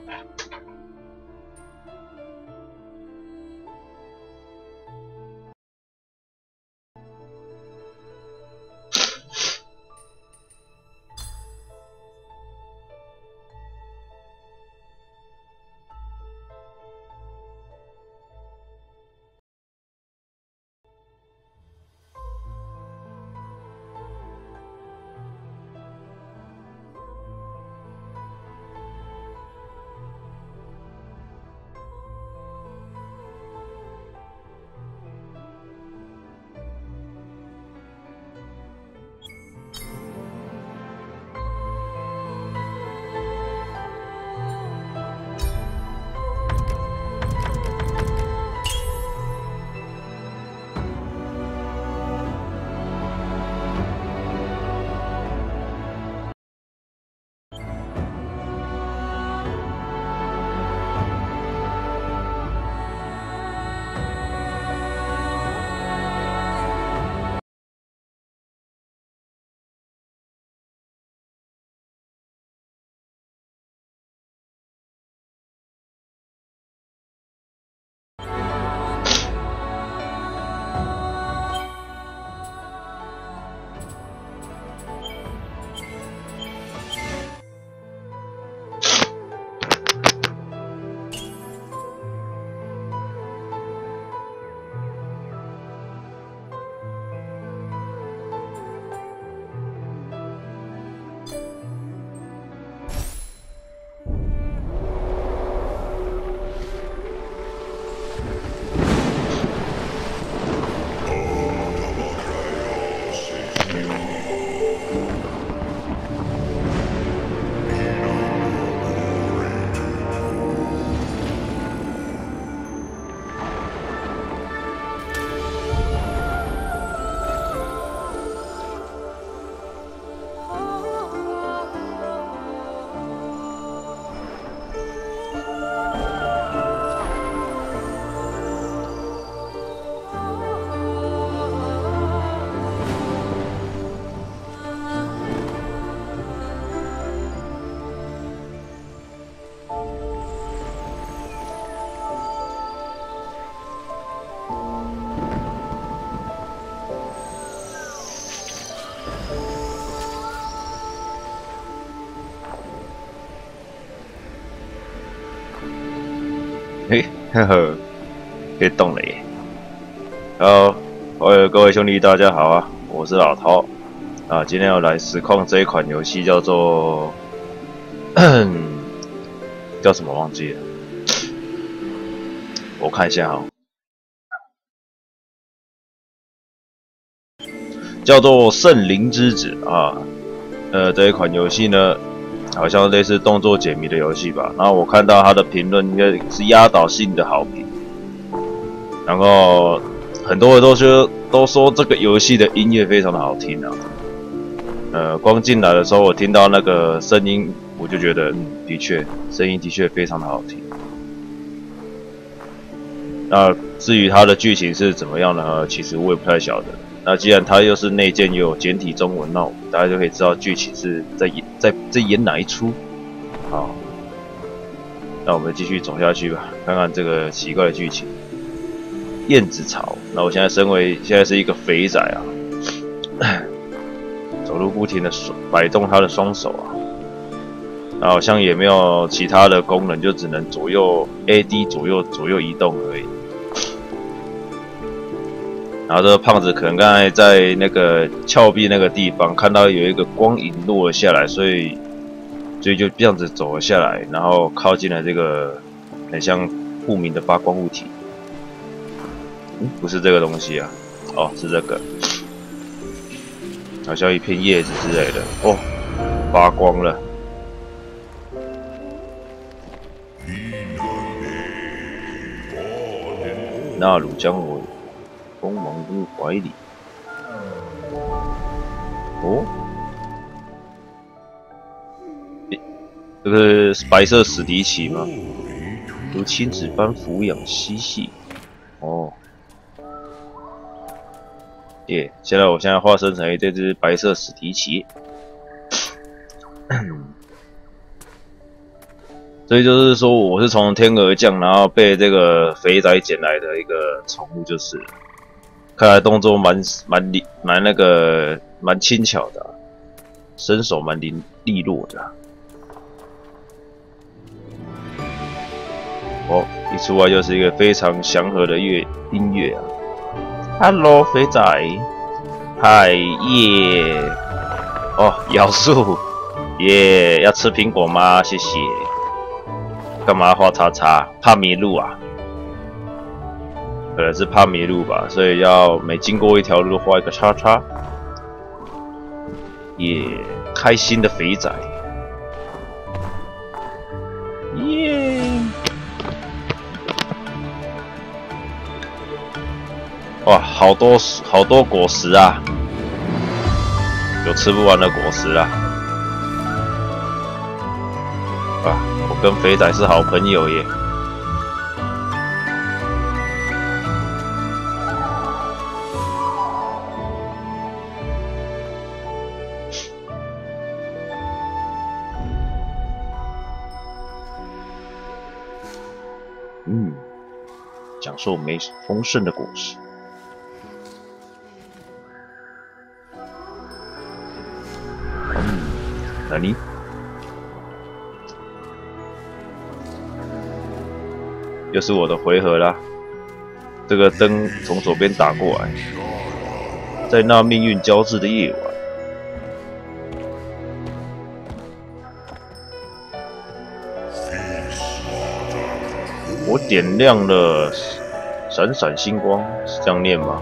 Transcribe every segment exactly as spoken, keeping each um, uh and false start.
嘿，呵呵，可以动了耶！好，呃，各位兄弟，大家好啊，我是老陶啊，今天要来实况这一款游戏叫做叫什么忘记了，我看一下哈，叫做《圣灵之子》啊，呃，这一款游戏呢，好像类似动作解谜的游戏吧。然后我看到它的评论应该是压倒性的好评，然后很多人都说都说这个游戏的音乐非常的好听啊。呃，光进来的时候我听到那个声音，我就觉得，嗯，的确，声音的确非常的好听。那至于它的剧情是怎么样呢？其实我也不太晓得。那既然它又是内建又有简体中文，那大家就可以知道剧情是在演在在演哪一出。好，那我们继续走下去吧，看看这个奇怪的剧情。燕子巢，那我现在身为现在是一个肥仔啊，走路不停的摆动他的双手啊，那好像也没有其他的功能，就只能左右 A D 左右左右移动而已。然后这个胖子可能刚才在那个峭壁那个地方看到有一个光影落了下来，所以所以就这样子走了下来，然后靠近了这个很像不明的发光物体。嗯，不是这个东西啊，哦，是这个，好像一片叶子之类的。哦，发光了。纳鲁将我锋芒入怀里。哦，诶，这个是白色史迪奇吗？如亲子般抚养嬉戏。哦，耶！现在我现在化身成一这只白色史迪奇。 所以就是说，我是从天而降，然后被这个肥仔捡来的一个宠物，就是了。看来动作蛮蛮利蛮那个蛮轻巧的、啊，身手蛮利利落的、啊。哦，一出来就是一个非常祥和的乐音乐啊 ！Hello， 肥仔，嗨耶！哦，咬树耶，要吃苹果吗？谢谢。干嘛画叉叉？怕迷路啊？可能是怕迷路吧，所以要每经过一条路画一个叉叉。耶，开心的肥仔。耶！哇，好多好多果实啊！有吃不完的果实啊！啊，我跟肥仔是好朋友耶。嗯，讲述美丰盛的果实。嗯，那你？又是我的回合啦！这个灯从左边打过来，在那命运交织的夜晚，我点亮了闪闪星光，是这样念吗？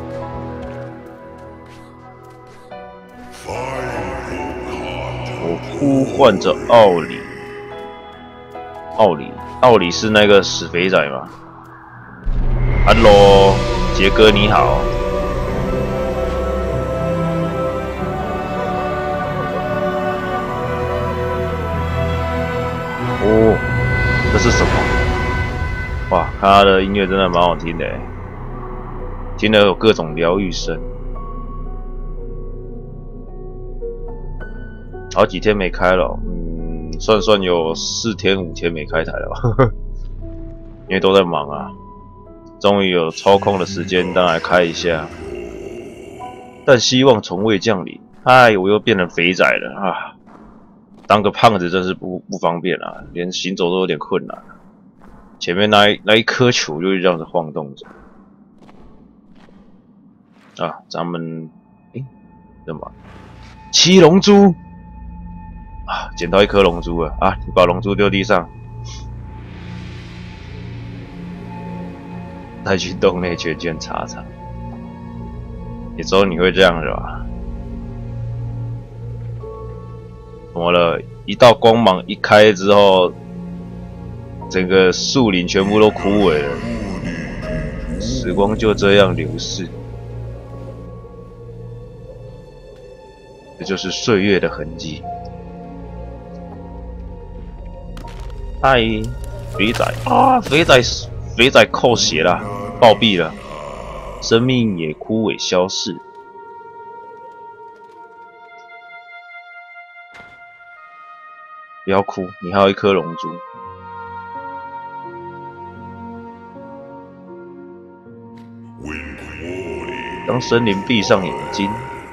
我呼唤着奥里，奥里。奥里是那个死肥仔吗 ？Hello， 杰哥你好。哦，这是什么？哇，看他的音乐真的蛮好听的，听了有各种疗愈声。好几天没开了，嗯。算算有四天五天没开台了吧，因为都在忙啊。终于有抽空的时间，当然开一下。但希望从未降临。哎，我又变成肥仔了啊！当个胖子真是不不方便啊，连行走都有点困难。前面那一那一颗球就会这样子晃动着。啊，咱们诶，什么？七龙珠。啊，捡到一颗龙珠了啊！你把龙珠丢地上，再去洞内圈圈查查。也只有你会这样的吧？怎么了？一道光芒一开之后，整个树林全部都枯萎了，时光就这样流逝。这就是岁月的痕迹。嗨，肥仔啊！肥仔，肥仔扣血了，暴毙了，生命也枯萎消逝。不要哭，你还有一颗龙珠。当森林闭上眼睛，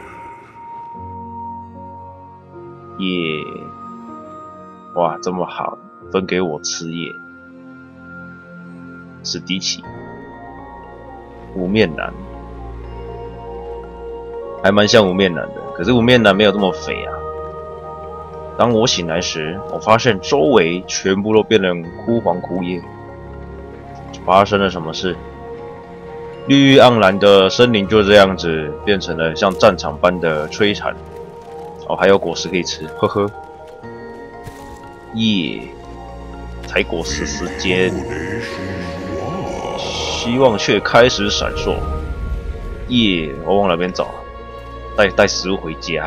耶！哇，这么好。分给我吃耶，史迪奇，无面男，还蛮像无面男的，可是无面男没有这么肥啊。当我醒来时，我发现周围全部都变成枯黄枯叶，发生了什么事？绿意盎然的森林就这样子变成了像战场般的摧残。哦，还有果实可以吃，呵呵，耶！采果实时间，希望却开始闪烁。耶！我往哪边走？带带食物回家。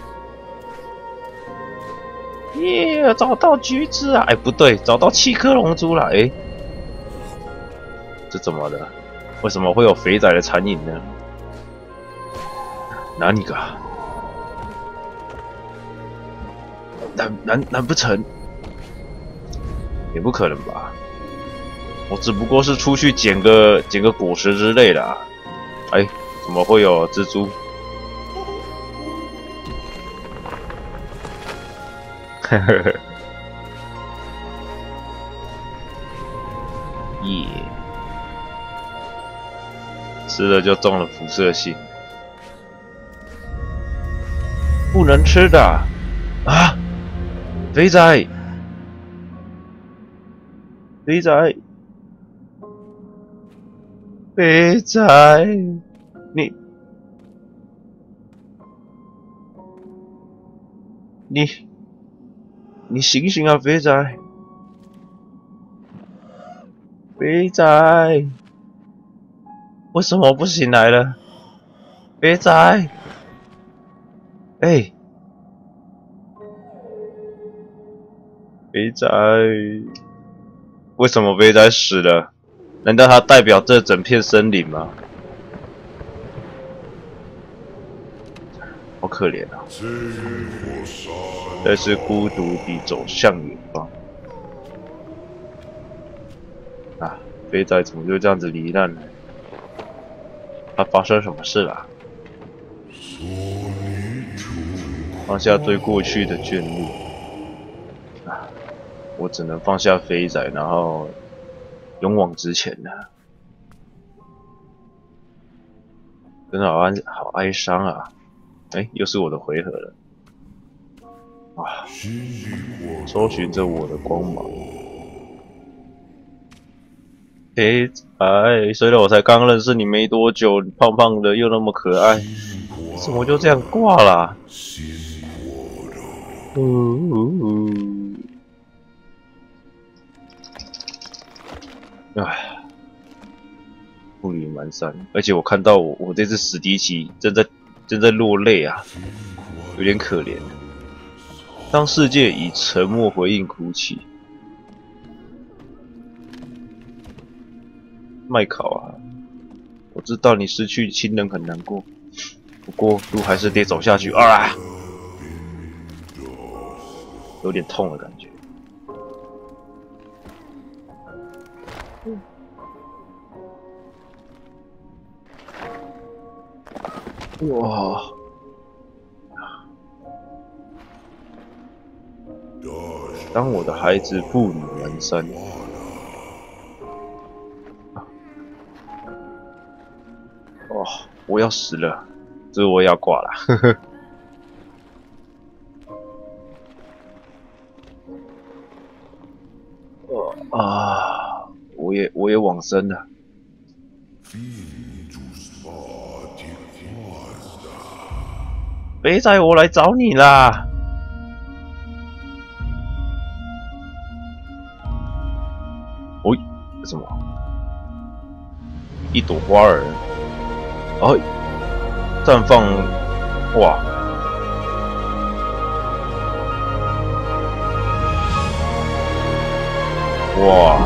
耶！找到橘子啊！哎，不对，找到七颗龙珠了。哎，这怎么了？为什么会有肥仔的残影呢？哪里个？难难难不成？ 也不可能吧？我只不过是出去捡个捡个果实之类的啊。哎，怎么会有蜘蛛？呵呵呵。耶！吃了就中了辐射性，不能吃的啊！肥仔，肥仔，肥仔，你你你醒醒啊，肥仔！肥仔，为什么不醒来了？肥仔，哎，肥仔，为什么肥仔死了？难道它代表这整片森林吗？好可怜啊！但是孤独地走向远方。啊，肥仔怎么就这样子罹难了？他发生什么事了？放下对过去的眷恋。啊，我只能放下肥仔，然后勇往直前了。真的好哀好哀伤啊！哎、欸，又是我的回合了。啊，搜寻着我的光芒。肥仔，虽然我才刚认识你没多久，你胖胖的又那么可爱，怎么就这样挂了、啊？呜呜呜！唉，步履蹒跚，而且我看到我我这只史迪奇正在正在落泪啊，有点可怜。当世界以沉默回应哭泣。麦考啊，我知道你失去亲人很难过，不过路还是得走下去啊！有点痛的感觉。哇！当我的孩子步履蹒跚。哦，我要死了，这我要挂了，呵呵。哦啊，我也我也往生了。肥仔，我来找你啦！哦，什么？一朵花儿。哦，绽放，哇！哇！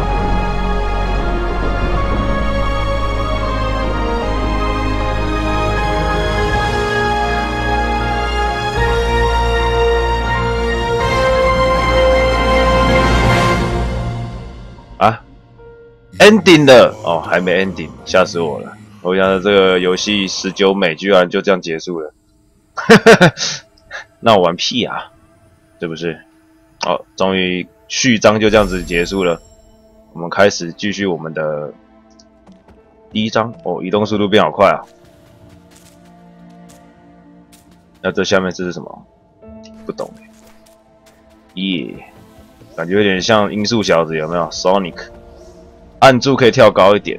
啊 ，ending 了哦，还没 ending， 吓死我了！我想这个游戏十九美居然就这样结束了，那我玩屁啊，对不是？好，终于序章就这样子结束了。我们开始继续我们的第一章哦，移动速度变好快啊！那这下面这是什么？不懂耶，感觉有点像音速小子，有没有 ？Sonic， 按住可以跳高一点。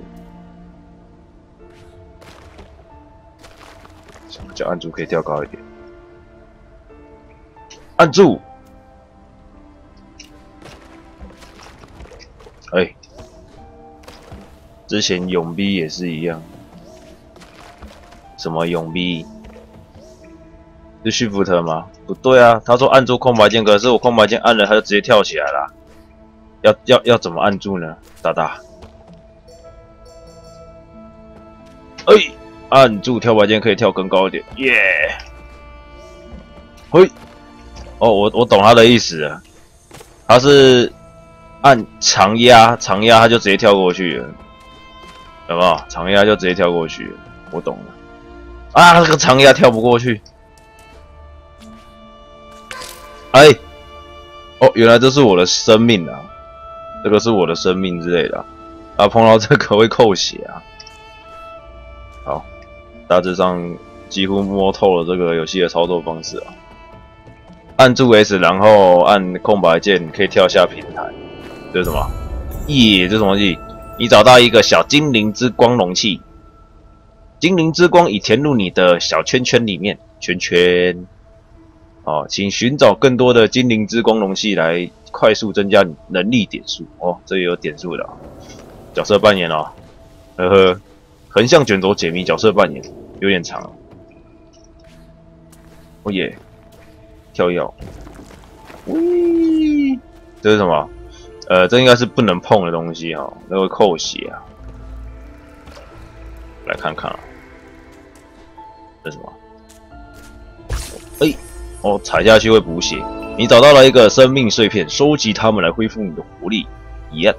什么叫按住可以跳高一点？按住！哎、欸，之前永逼也是一样。什么永逼？是屈服特吗？不对啊，他说按住空白键，可是我空白键按了，他就直接跳起来了。要要要怎么按住呢？大大。哎、欸，按住跳白键可以跳更高一点，耶、yeah ！嘿，哦，我我懂他的意思了，他是按长压，长压它就直接跳过去了，有没有？长压就直接跳过去了，我懂了。啊，这个长压跳不过去。哎，哦，原来这是我的生命啊，这个是我的生命之类的啊，啊碰到这个会扣血啊。好，大致上几乎摸透了这个游戏的操作方式啊。按住 S， 然后按空白键可以跳下平台。这是什么？耶，这是什么东西？你找到一个小精灵之光容器，精灵之光已填入你的小圈圈里面。圈圈。哦，请寻找更多的精灵之光容器来快速增加你能力点数。哦，这也有点数的、啊。角色扮演哦，呵呵，横向卷轴解谜角色扮演有点长。哦耶，跳跃。喂，这是什么？呃，这应该是不能碰的东西哈、哦，那会扣血啊。来看看啊，这是什么？哎，哦，踩下去会补血。你找到了一个生命碎片，收集它们来恢复你的活力。耶，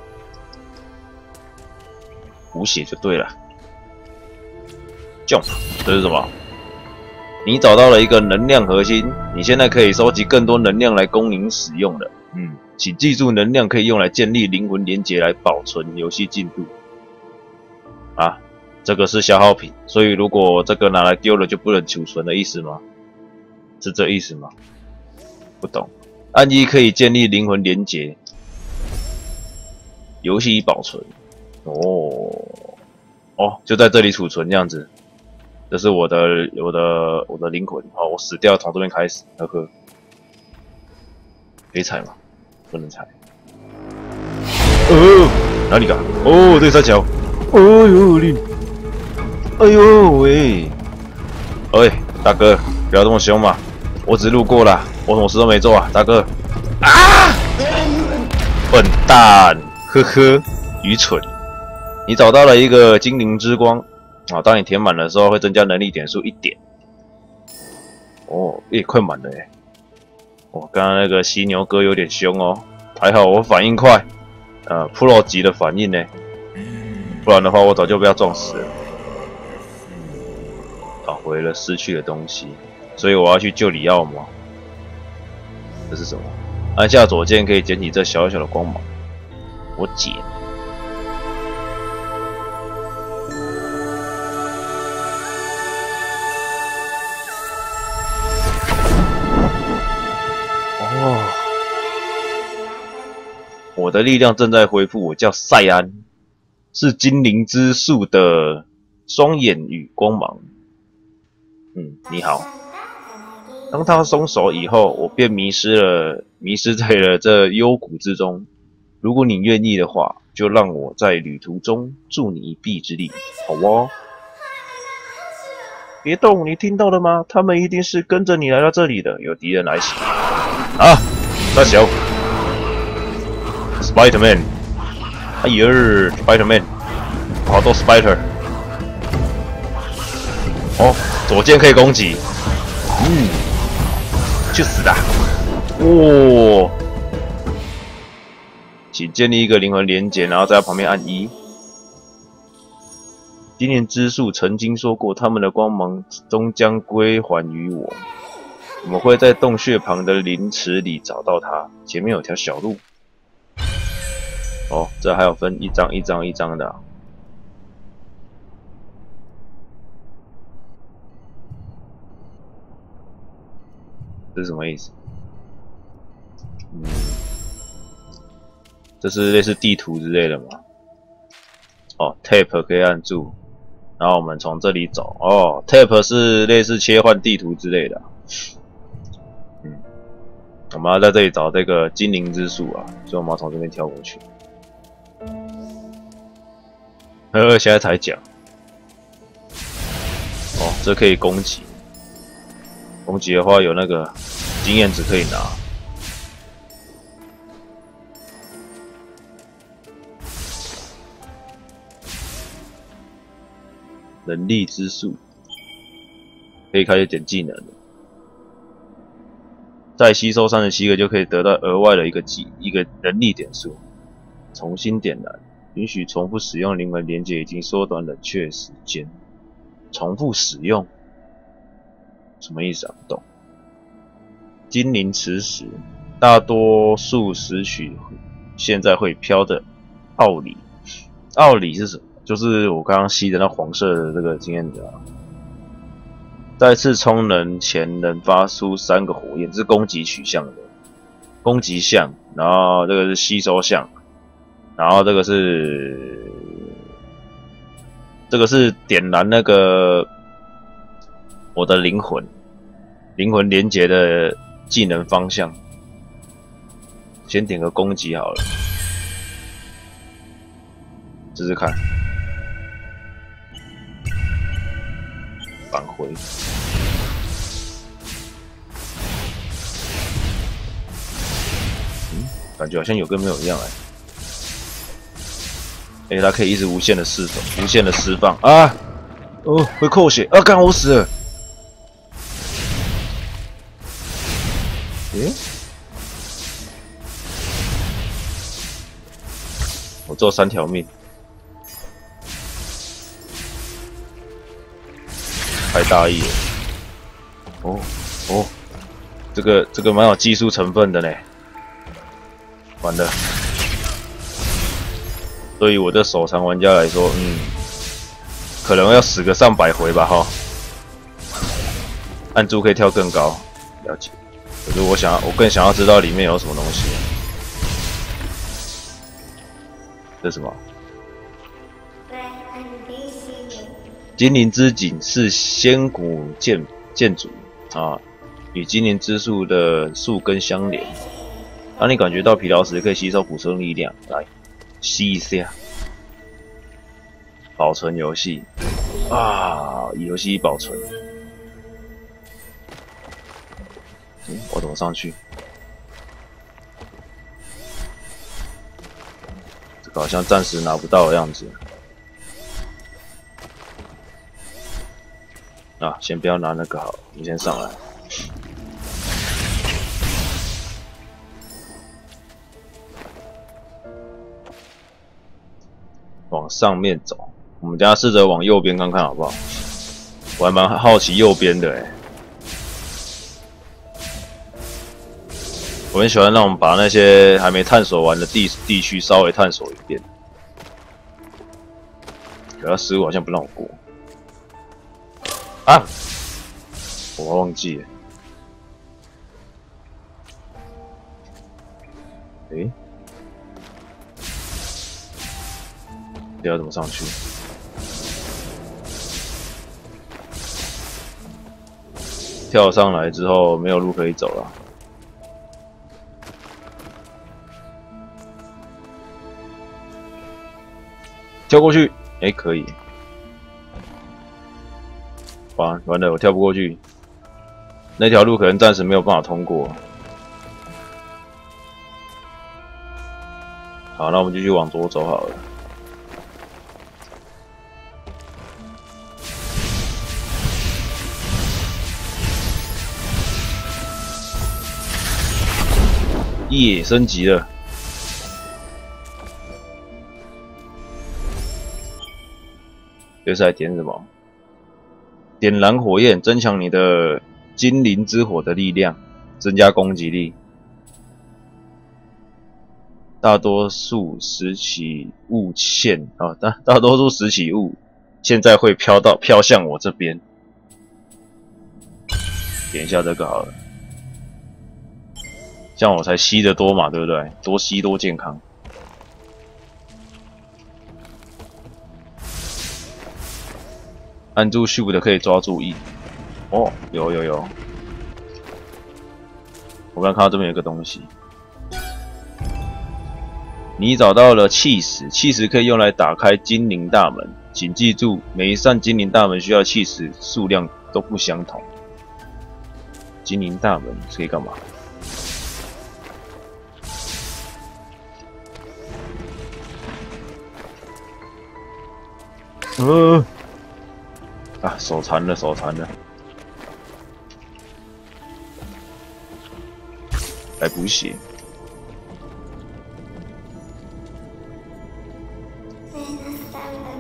补血就对了。Jump， 这是什么？你找到了一个能量核心，你现在可以收集更多能量来供您使用的。嗯，请记住，能量可以用来建立灵魂连结，来保存游戏进度。啊，这个是消耗品，所以如果这个拿来丢了就不能储存的意思吗？是这意思吗？不懂。按一可以建立灵魂连结，游戏已保存。哦，哦，就在这里储存这样子。这是我的我的我的灵魂。好，我死掉从这边开始。呵呵，可以踩吗？不能踩。哦，哪里噶？哦，这个三角。哦呦你，哎呦喂，喂，大哥，不要这么凶嘛！我只路过啦，我什么事都没做啊，大哥。啊！笨蛋，呵呵，愚蠢。你找到了一个精灵之光。啊，当你填满的时候，会增加能力点数一点。哦，也快满了哎！我刚刚那个犀牛哥有点凶哦，还好我反应快，呃 ，Pro 级的反应呢，不然的话我早就被他撞死了。找回了失去的东西，所以我要去救里奥吗？这是什么？按下左键可以捡起这小小的光芒，我捡。哦，我的力量正在恢复。我叫塞安，是精灵之树的双眼与光芒。嗯，你好。当他松手以后，我便迷失了，迷失在了这幽谷之中。如果你愿意的话，就让我在旅途中助你一臂之力，好哦。别动，你听到了吗？他们一定是跟着你来到这里的，有敌人来袭。啊，大小 ，Spider-Man， 哎呦 ，Spider-Man， 好多 Spider。哦，左键可以攻击，嗯，去死的！哇、哦，请建立一个灵魂连结，然后在它旁边按一。精灵之树曾经说过，他们的光芒终将归还于我。我们会在洞穴旁的灵池里找到它，前面有条小路。哦，这还有分一张一张一张的、啊。这是什么意思？嗯，这是类似地图之类的吗？哦 ，Tab 可以按住，然后我们从这里走。哦 ，Tab 是类似切换地图之类的、啊。嗯，我们要在这里找这个精灵之树啊，所以我们要从这边跳过去。呵呵，现在才讲。哦，这可以攻击。攻击的话有那个经验值可以拿。能力之树可以开始点技能了。再吸收三十七个就可以得到额外的一个技一个能力点数。 重新点燃，允许重复使用灵魂连接，已经缩短冷却时间。重复使用，什么意思啊？不懂。精灵磁石，大多数拾取现在会飘的奥里。奥里是什么？就是我刚刚吸的那黄色的这个经验值啊。再次充能前能发出三个火焰，这是攻击取向的，攻击项，然后这个是吸收项，然后这个是这个是点燃那个我的灵魂，灵魂连结的技能方向。先点个攻击好了，试试看，返回。嗯，感觉好像有跟没有一样哎、欸。哎、欸，它可以一直无限的释放，无限的释放啊！哦，会扣血啊！干我死了！诶、欸，我只有三条命，太大意了。哦哦，这个这个蛮有技术成分的呢。完了，对于我这手残玩家来说，嗯，可能要死个上百回吧哈。按住可以跳更高，了解。可是我想，我更想要知道里面有什么东西。这是什么？精灵之井是仙骨建建筑啊，与精灵之树的树根相连。当你感觉到疲劳时，可以吸收补充力量，来吸一下。保存游戏啊，游戏保存。嗯，我怎么上去？这个好像暂时拿不到的样子。啊，先不要拿那个好，我们先上来。往上面走，我们等下试着往右边看看好不好？我还蛮好奇右边的哎。我很喜欢让我们把那些还没探索完的地地区稍微探索一遍。可他失误好像不让我过啊！我忘记了。诶，这要怎么上去？跳上来之后没有路可以走了。跳过去，哎、欸，可以。完完了，我跳不过去，那条路可能暂时没有办法通过。好，那我们继续往左走好了。耶，升级了。这是来点什么？点燃火焰，增强你的精灵之火的力量，增加攻击力。大多数拾起物线啊，大大多数拾起物现在会飘到飘向我这边。点一下这个好了，这样我才吸得多嘛，对不对？多吸多健康。按住 Shift 可以抓住 E。哦，有有有。我刚看到这边有个东西。你找到了气石，气石可以用来打开精灵大门。请记住，每一扇精灵大门需要气石数量都不相同。精灵大门可以干嘛？呃。啊，手残了，手残了，来补血。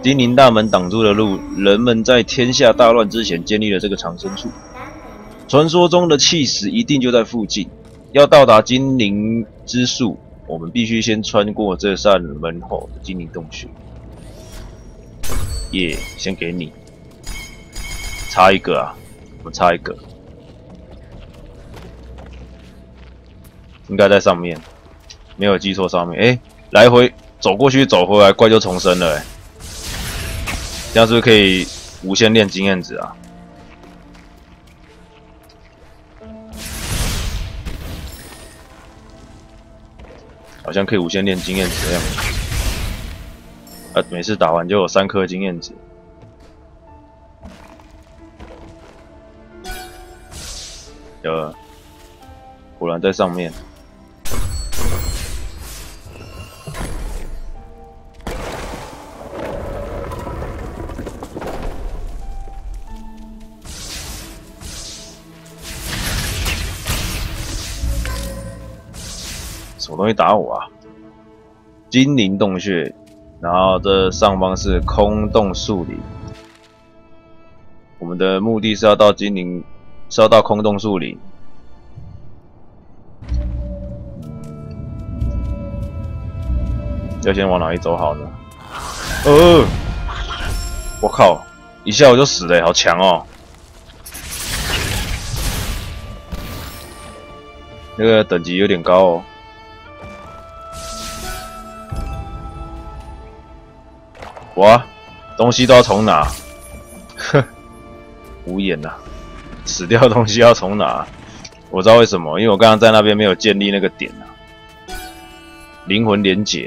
精灵大门挡住了路，人们在天下大乱之前建立了这个藏身处。传说中的气石一定就在附近。要到达精灵之树，我们必须先穿过这扇门后的精灵洞穴。耶、yeah, 先给你，差一个啊，我们差一个，应该在上面，没有记错上面。哎、欸，来回走过去走回来，怪就重生了、欸。这样是不是可以无限练经验值啊？好像可以无限练经验值的样子。啊，每次打完就有三颗经验值。有了，果然在上面。什么东西打我啊？精灵洞穴，然后这上方是空洞树林。我们的目的是要到精灵，是要到空洞树林。要先往哪里走好呢？呃，我靠，一下我就死了，好强哦！那个等级有点高哦。哇，东西都要从哪？哼，无言呐、啊！死掉的东西要从哪？我知道为什么，因为我刚刚在那边没有建立那个点啊。灵魂连结，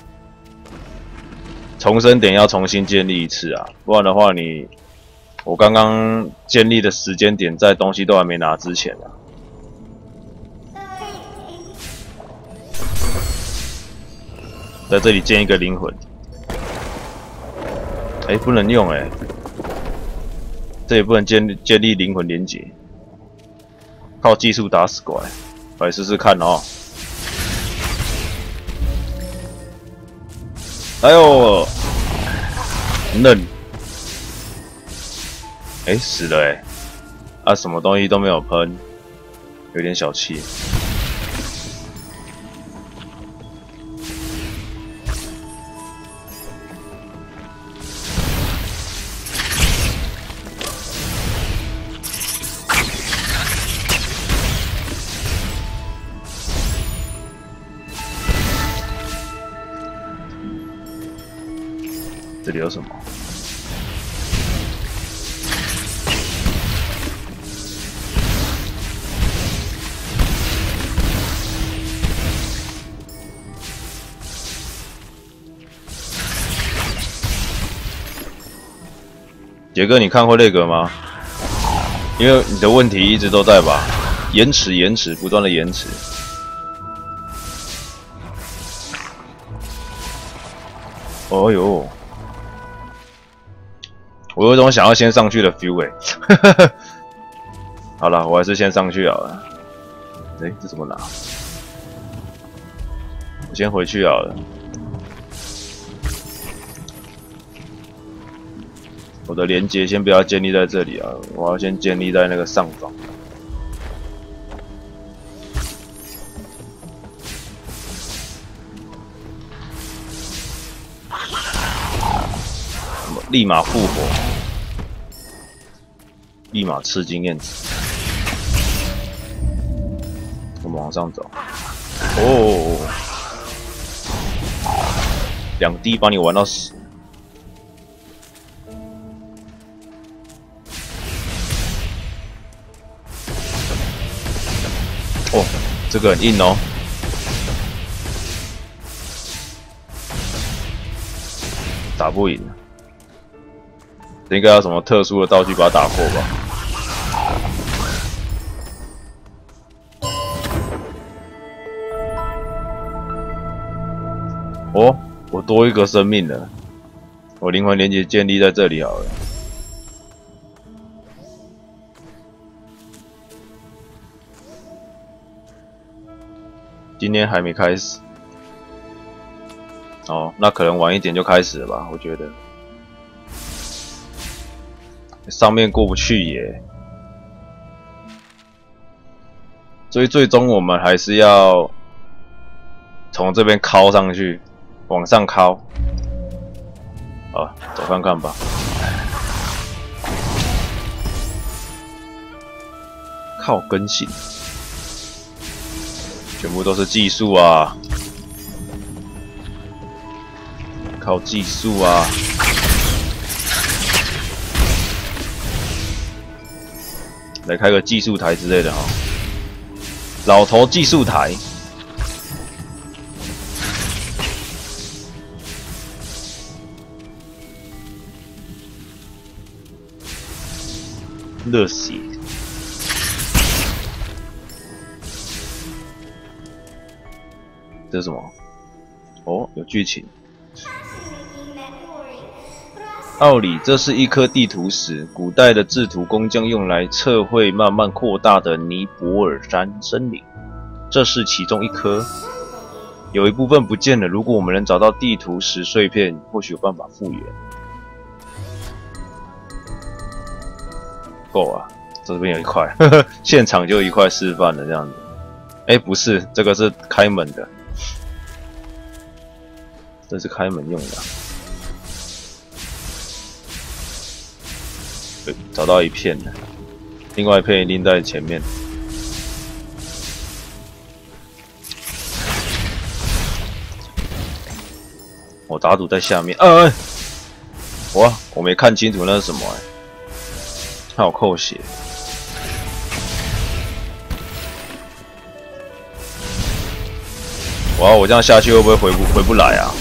重生点要重新建立一次啊，不然的话你，我刚刚建立的时间点在东西都还没拿之前啊。在这里建一个灵魂。哎、欸，不能用哎、欸，这也不能建立建立灵魂连结，靠技术打死怪，我来试试看哦。哎呦，嫩，哎、欸、死了哎、欸，啊什么东西都没有喷，有点小气。这里有什么？杰哥，你看过那个吗？因为你的问题一直都在吧？延迟，延迟，不断的延迟。哦呦！我有种想要先上去的 feel 哎、欸，好了，我还是先上去好了。哎、欸，这怎么拿？我先回去好了。我的连接先不要建立在这里啊，我要先建立在那个上方。立马复活，立马吃经验值。我们往上走。哦，两滴把你玩到死。哦，这个很硬哦。打不赢。应该要什么特殊的道具把它打破吧？哦，我多一个生命了。我灵魂连接建立在这里好了。今天还没开始。哦，那可能晚一点就开始了吧？我觉得。 上面过不去耶。所以最终我们还是要从这边敲上去，往上敲。啊，走看看吧。靠更新，全部都是技术啊！靠技术啊！来开个技术台之类的哈，老头技术台。热血。这是什么？哦，有剧情。奥里，这是一颗地图石，古代的制图工匠用来测绘慢慢扩大的尼泊尔山森林。这是其中一颗，有一部分不见了。如果我们能找到地图石碎片，或许有办法复原。够啊，这边有一块，呵呵，现场就一块示范了这样子。哎，不是，这个是开门的。这是开门用的、啊。对，找到一片了，另外一片一定在前面。我打赌在下面。呃、啊，哇，我没看清楚那是什么哎、欸，它有扣血。哇，我这样下去会不会回不回不来啊？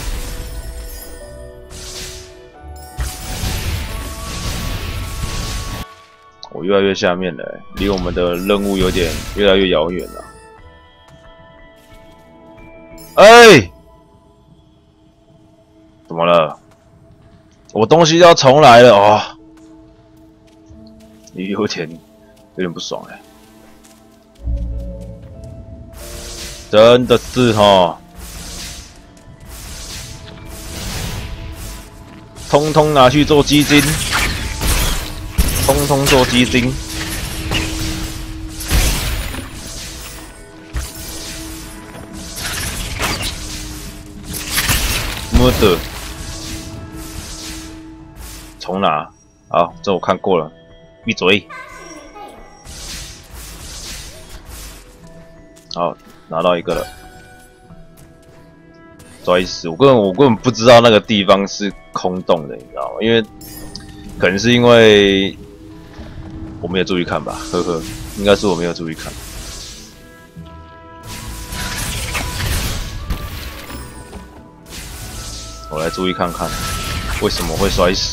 我越来越下面了、欸，离我们的任务有点越来越遥远了。哎、欸，怎么了？我东西要重来了哦，你有点有点不爽哎、欸，真的是齁，通通拿去做基金。通通做基金，么的？重拿？好，这我看过了，闭嘴。好，拿到一个了，摔死！我根本我根本不知道那个地方是空洞的，你知道吗？因为可能是因为。我没有注意看吧，呵呵，应该是我没有注意看。我来注意看看，为什么会摔死？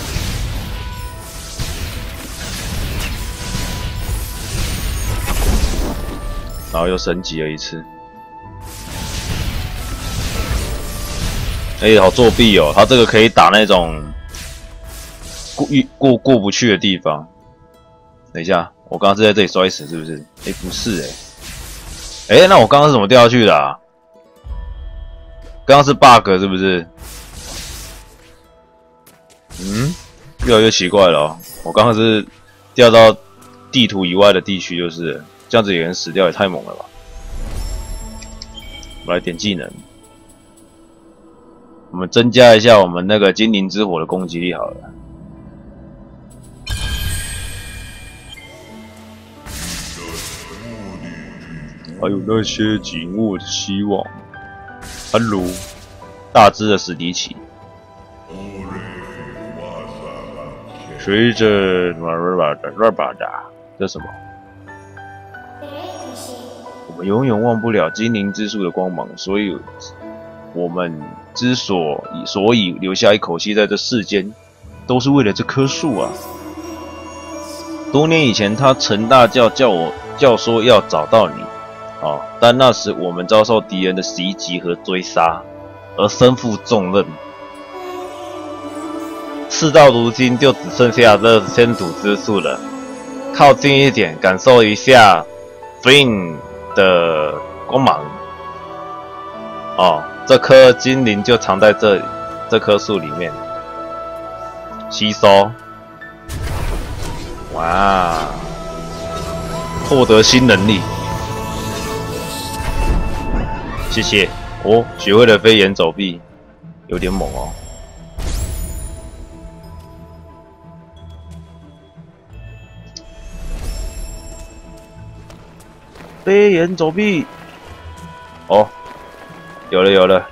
然后又升级了一次。哎、欸，好作弊哦！他这个可以打那种过过过不去的地方。等一下，我刚刚是在这里摔死是不是？哎、欸，不是哎、欸，哎、欸，那我刚刚是怎么掉下去的啊？刚刚是 bug 是不是？嗯，越来越奇怪了、哦。我刚刚是掉到地图以外的地区，就是这样子，也能死掉，也太猛了吧！我来点技能，我们增加一下我们那个精灵之火的攻击力好了。还有那些紧握的希望，还如大只的史迪奇。随着哇哇哇哇哒，这什么？我们永远忘不了精灵之树的光芒，所以我们之所以所以留下一口气在这世间，都是为了这棵树啊！多年以前，他陈大教叫我叫说要找到你。哦，但那时我们遭受敌人的袭击和追杀，而身负重任。事到如今，就只剩下这先祖之树了。靠近一点，感受一下 Flynn 的光芒。哦，这颗精灵就藏在这里，这棵树里面。吸收。 哇！获得新能力，谢谢。哦，学会了飞檐走壁，有点猛哦。飞檐走壁，哦，有了有了。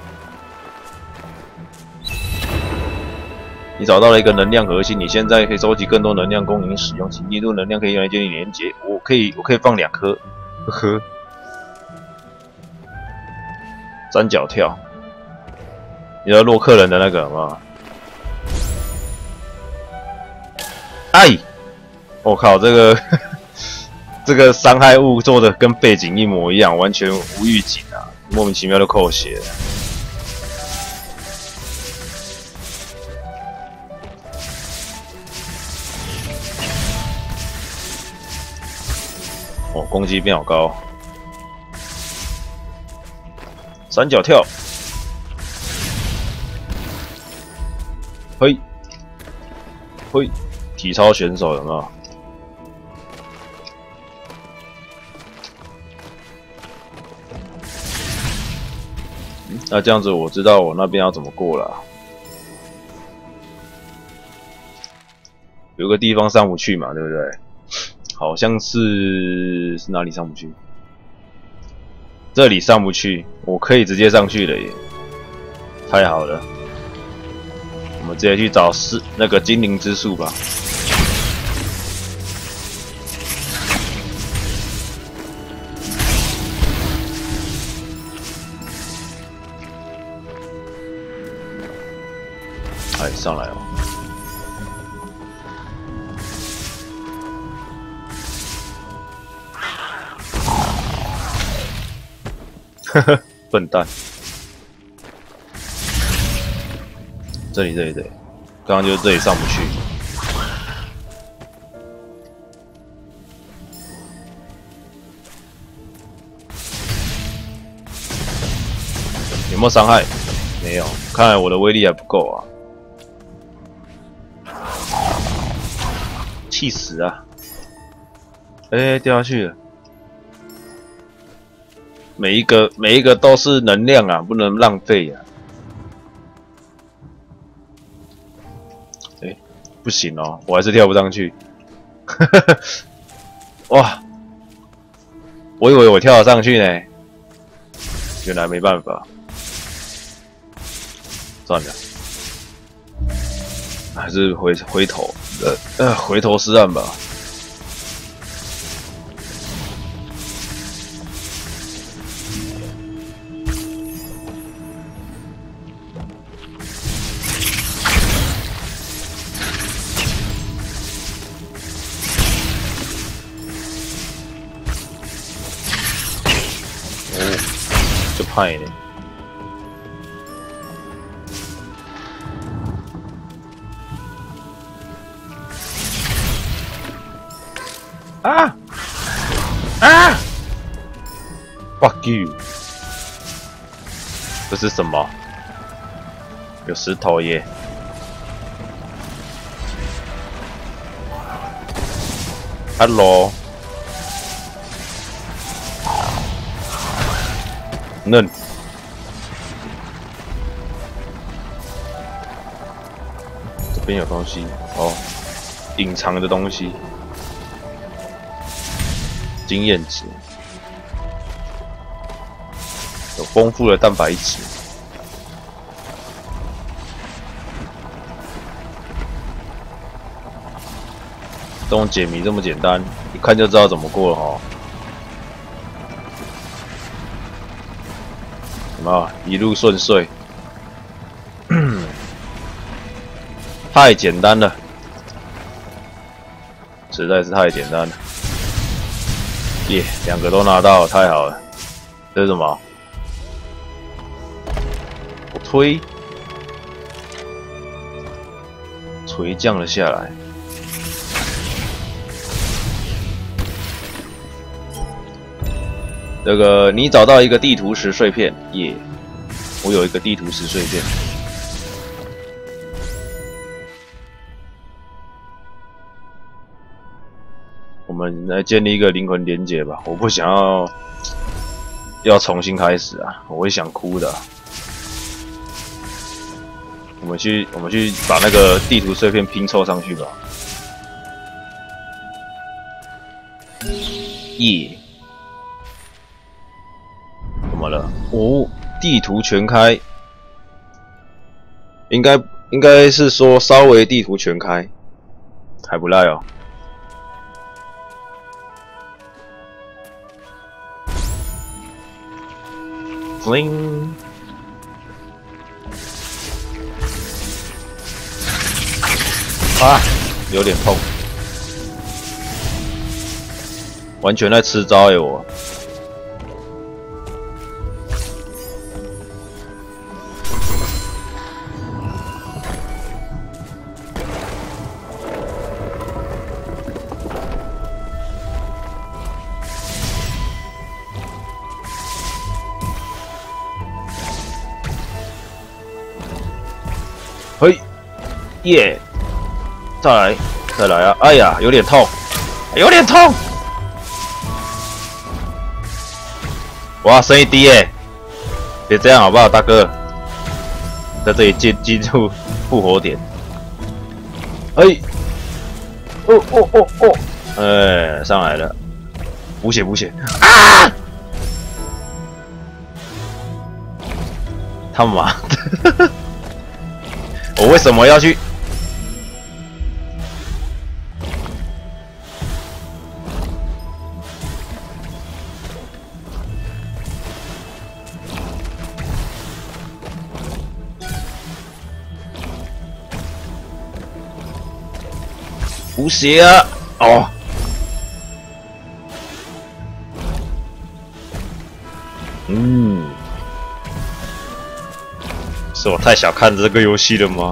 你找到了一个能量核心，你现在可以收集更多能量供你使用。请记住，能量可以用来建立连接。我可以，我可以放两颗，呵呵。三角跳，你要洛克人的那个吗？哎，我靠，这个这个伤害物做的跟背景一模一样，完全无预警啊，莫名其妙的扣血。哦，攻击变好高，三角跳，嘿，嘿，体操选手有没有？嗯，那这样子我知道我那边要怎么过了啊。有个地方上不去嘛，对不对？好像是是哪里上不去？这里上不去，我可以直接上去了耶！太好了，我们直接去找是那个精灵之树吧。哎，上来哦！呵呵，笨蛋！这里，这里，这里，刚刚就是这里上不去。有没有伤害？没有，看来我的威力还不够啊！气死啊！哎、欸，掉下去了。每一个每一个都是能量啊，不能浪费啊！哎、欸，不行哦，我还是跳不上去。哇！我以为我跳得上去呢，原来没办法。算了，还是回回头呃呃回头是岸吧。就派呢。啊啊 ！Fuck you！ 这是什么？有石头耶！Hello， 嫩，这边有东西哦，隐藏的东西，经验值，有丰富的蛋白质。这种解谜这么简单，一看就知道怎么过了哈。什么？一路顺遂？太简单了，实在是太简单了。耶，两个都拿到了，太好了。这是什么？我推，锤降了下来。这个，你找到一个地图石碎片，耶！我有一个地图石碎片。 我们来建立一个灵魂连结吧。我不想要要重新开始啊，我会想哭的啊。我们去，我们去把那个地图碎片拼凑上去吧。耶！怎么了？哦，地图全开，应该应该是说稍微地图全开，还不赖哦。Fling。啊，有点痛，完全在吃招耶我。嘿，耶！再来，再来啊！哎呀，有点痛，有点痛！哇，声音低耶！别这样好不好，大哥？在这里记记住复活点。哎，哦哦哦哦，哎，上来了，补血补血啊！他妈的！我为什么要去？补血啊！哦，嗯，是我太小看这个游戏了吗？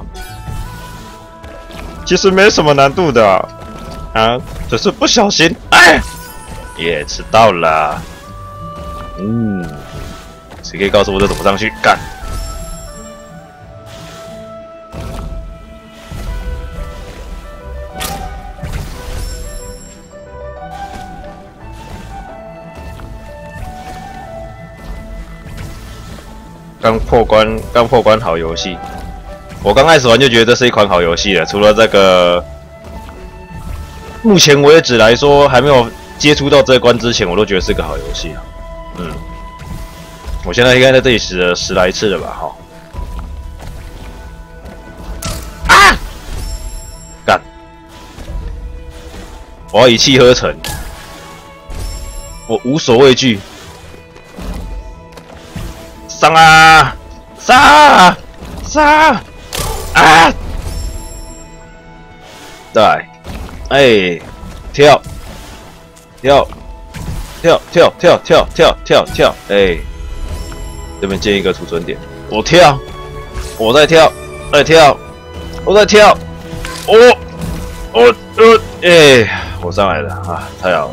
其实没什么难度的啊，啊只是不小心，哎，也迟到了。嗯，谁可以告诉我这怎么上去？干！刚破关，刚破关好游戏。我刚开始玩就觉得这是一款好游戏了，除了这个，目前为止来说还没有接触到这关之前，我都觉得是个好游戏啊。嗯，我现在应该在这里死了十来次了吧？哈。啊！干！我要一气呵成，我无所畏惧。上啊！上啊！上！啊！对，哎，跳，跳，跳，跳，跳，跳，跳，跳，跳，哎，这边建一个储存点，我跳，我在跳，在跳，我在跳，我，我，呃，哎，我上来了啊，太好了。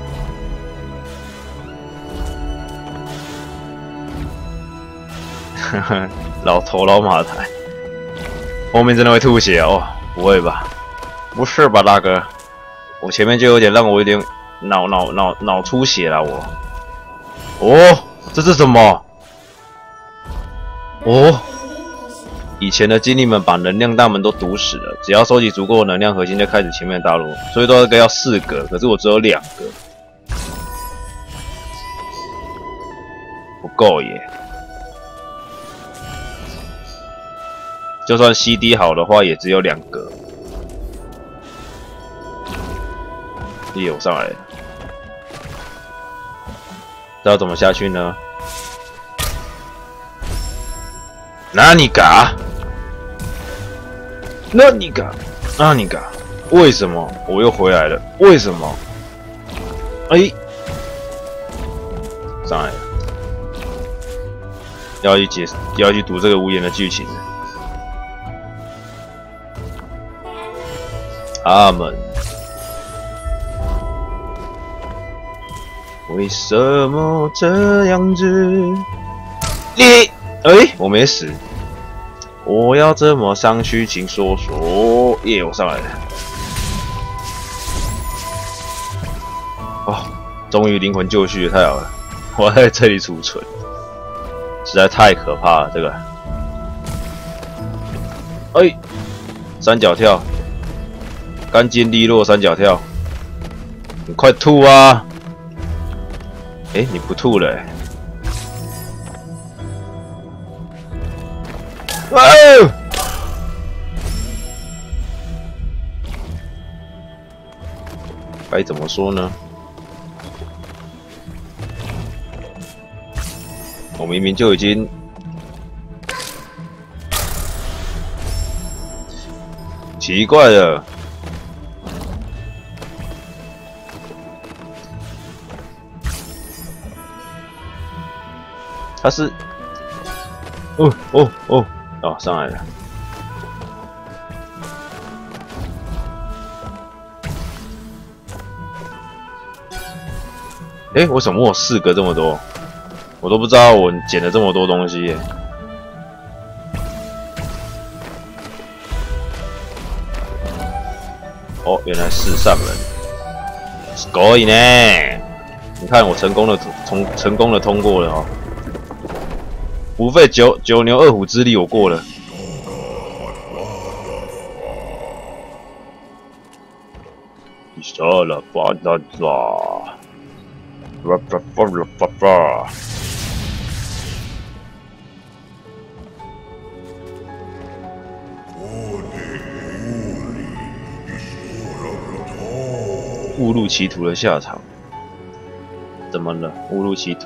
老头老马台，后面真的会吐血哦？不会吧？不是吧，大哥？我前面就有点让我有点脑脑脑脑出血了，我。哦，这是什么？哦，以前的精灵们把能量大门都堵死了，只要收集足够的能量核心，就开始前面的大陆。所以说这个要四个，可是我只有两个，不够耶。就算 C D 好的话，也只有两个。耶，我上来了，这要怎么下去呢？哪里嘎？哪里嘎？哪里嘎？为什么我又回来了？为什么？哎，上来了，要去解，要去读这个无言的剧情。阿门。为什么这样子？你，哎，我没死。我要怎么上去？请说说。耶，我上来了。 哦，终于灵魂就绪了，太好了！我在这里储存，实在太可怕了，这个。哎，三角跳，干净利落三角跳，你快吐啊！哎，你不吐了、欸？哦！该怎么说呢？我明明就已经奇怪了，他是哦哦哦哦上来了。哎，为什么我四个这么多？我都不知道我捡了这么多东西耶。哦，原来是上门，可以呢。你看我成功的通成功的通过了哦，不费九九牛二虎之力，我过了。杀了巴达扎，吧吧吧吧吧吧。误入歧途的下场，怎么了？误入歧途。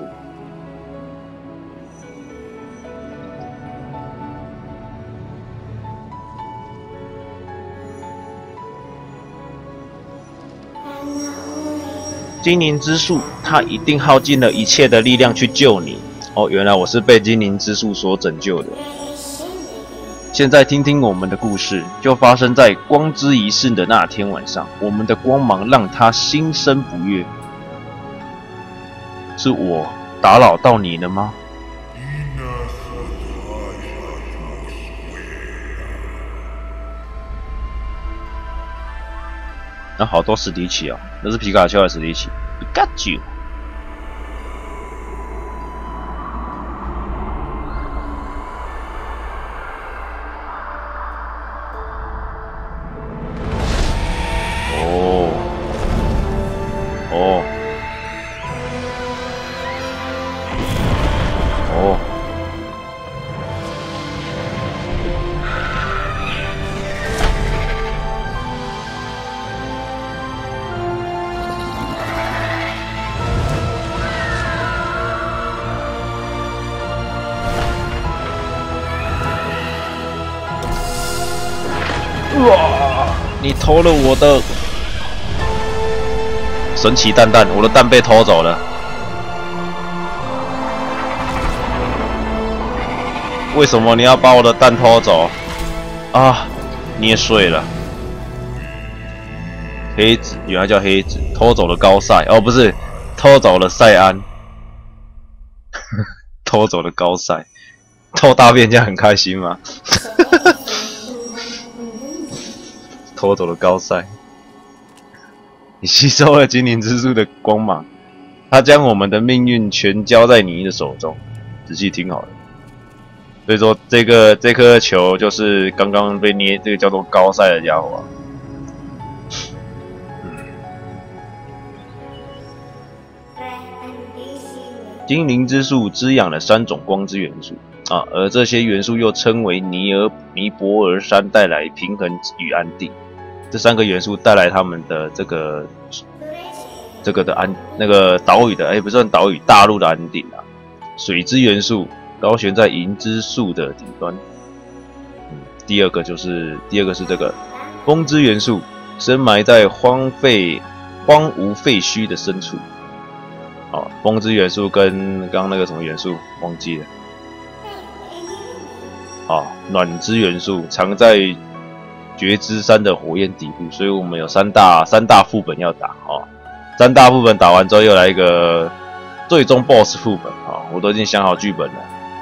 精灵之树，它一定耗尽了一切的力量去救你。哦，原来我是被精灵之树所拯救的。现在听听我们的故事，就发生在光之仪式的那天晚上。我们的光芒让他心生不悦。是我打扰到你了吗？那、啊、好多史迪奇哦，那是皮卡丘的史迪奇。皮卡丘。哦，哦，哦。哇！你偷了我的神奇蛋蛋，我的蛋被偷走了。为什么你要把我的蛋偷走？啊！捏碎了。黑子，原来叫黑子，偷走了高赛，哦，不是，偷走了赛安，偷走了高赛，偷大便这样很开心吗？偷走了高赛，你吸收了精灵之树的光芒，它将我们的命运全交在你的手中。仔细听好了，所以说这个这颗球就是刚刚被捏，这个叫做高赛的家伙、啊。精灵之树滋养了三种光之元素啊，而这些元素又称为尼尔尼泊尔山，带来平衡与安定。这三个元素带来他们的这个这个的安那个岛屿的，哎，不算岛屿，大陆的安定啊。水之元素高悬在银之树的顶端。嗯，第二个就是第二个是这个风之元素，深埋在荒废荒芜废墟的深处。哦，风之元素跟刚刚那个什么元素忘记了。哦，暖之元素藏在觉知山的火焰底部，所以我们有三大三大副本要打哦。三大副本打完之后，又来一个最终 B O S S 副本啊、哦！我都已经想好剧本了，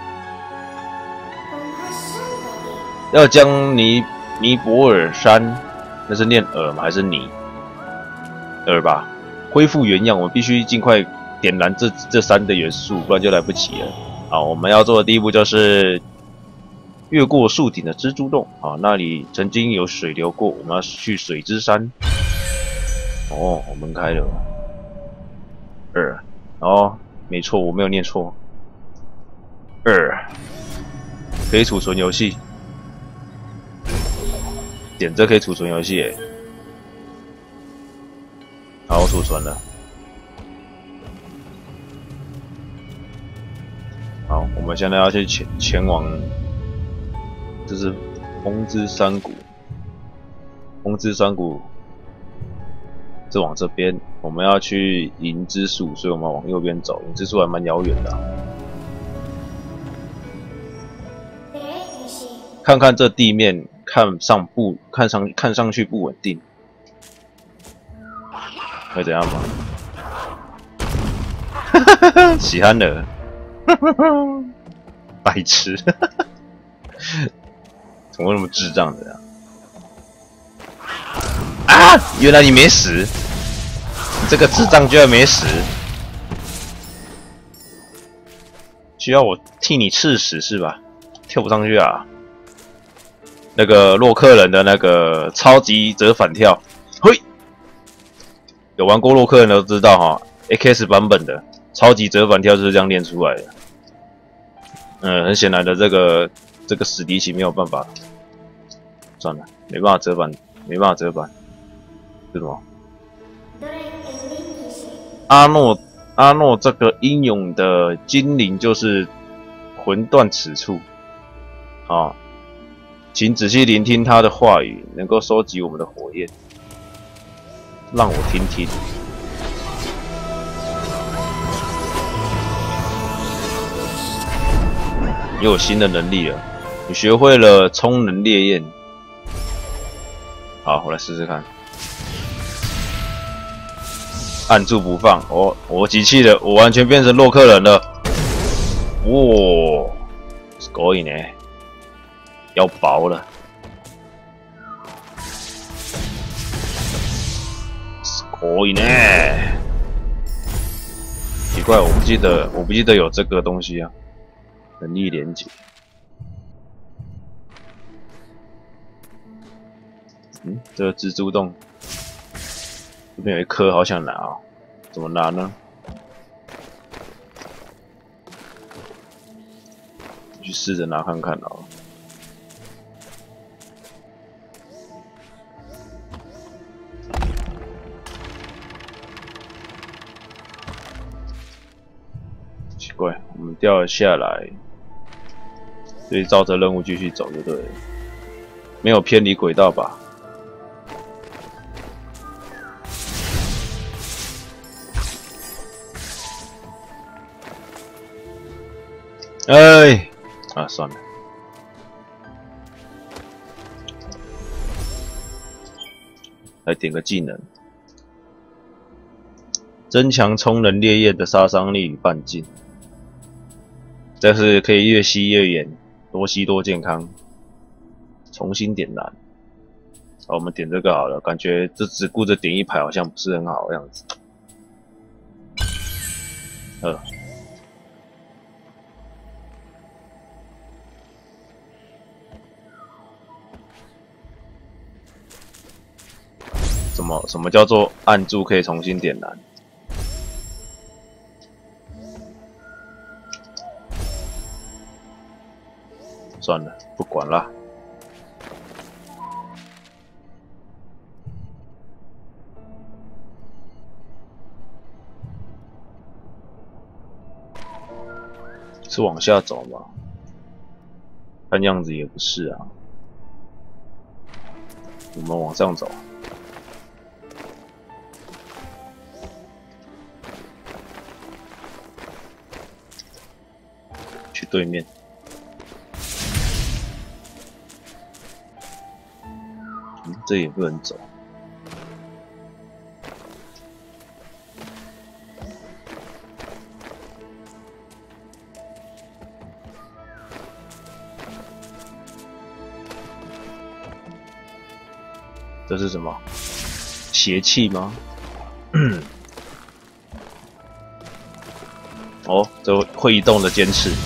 要将尼尼泊尔山，那是念尔吗？还是尼尔吧？ 恢复原样，我们必须尽快点燃这这三的元素，不然就来不及了。好，我们要做的第一步就是越过树顶的蜘蛛洞啊，那里曾经有水流过，我们要去水之山。哦，我们开了二，哦，没错，我没有念错。二，可以储存游戏，点这可以储存游戏诶。好，我储存了。好，我们现在要去前前往，这是风之山谷。风之山谷是往这边，我们要去银之树，所以我们往右边走。银之树还蛮遥远的、啊。看看这地面，看上不看上看上去不稳定，会怎样吗？喜憨儿，白痴，怎么那么智障的呀？啊！原来你没死，你这个智障居然没死，需要我替你刺死是吧？跳不上去啊！那个洛克人的那个超级折返跳，嘿，有玩过洛克人的都知道哈 ，X 版本的超级折返跳就是这样练出来的。嗯，很显然的，这个这个史迪奇没有办法，算了，没办法折返，没办法折返，是什么？阿诺阿诺这个英勇的精灵就是魂断此处，啊。请仔细聆听他的话语，能够收集我们的火焰。让我听听。你有新的能力了，你学会了充能烈焰。好，我来试试看。按住不放，哦，我集气了，我完全变成洛克人了。哇，可以呢。要薄了，可以呢。奇怪，我不记得，我不记得有这个东西啊。能力连接。嗯，这个蜘蛛洞，这边有一颗，好想拿啊、哦，怎么拿呢？去试着拿看看啊、哦。奇怪，我们掉了下来，所以照着任务继续走就对了，没有偏离轨道吧？哎，啊，算了，来点个技能。增强充能烈焰的杀伤力与半径，这是可以越吸越远，多吸多健康。重新点燃，好，我们点这个好了，感觉这只顾着点一排好像不是很好的样子。呃，什么什么叫做按住可以重新点燃？算了，不管啦。是往下走吗？看样子也不是啊。我们往上走。去对面。嗯，这也不能走。这是什么？邪气吗？ 哦，这会移动的尖刺。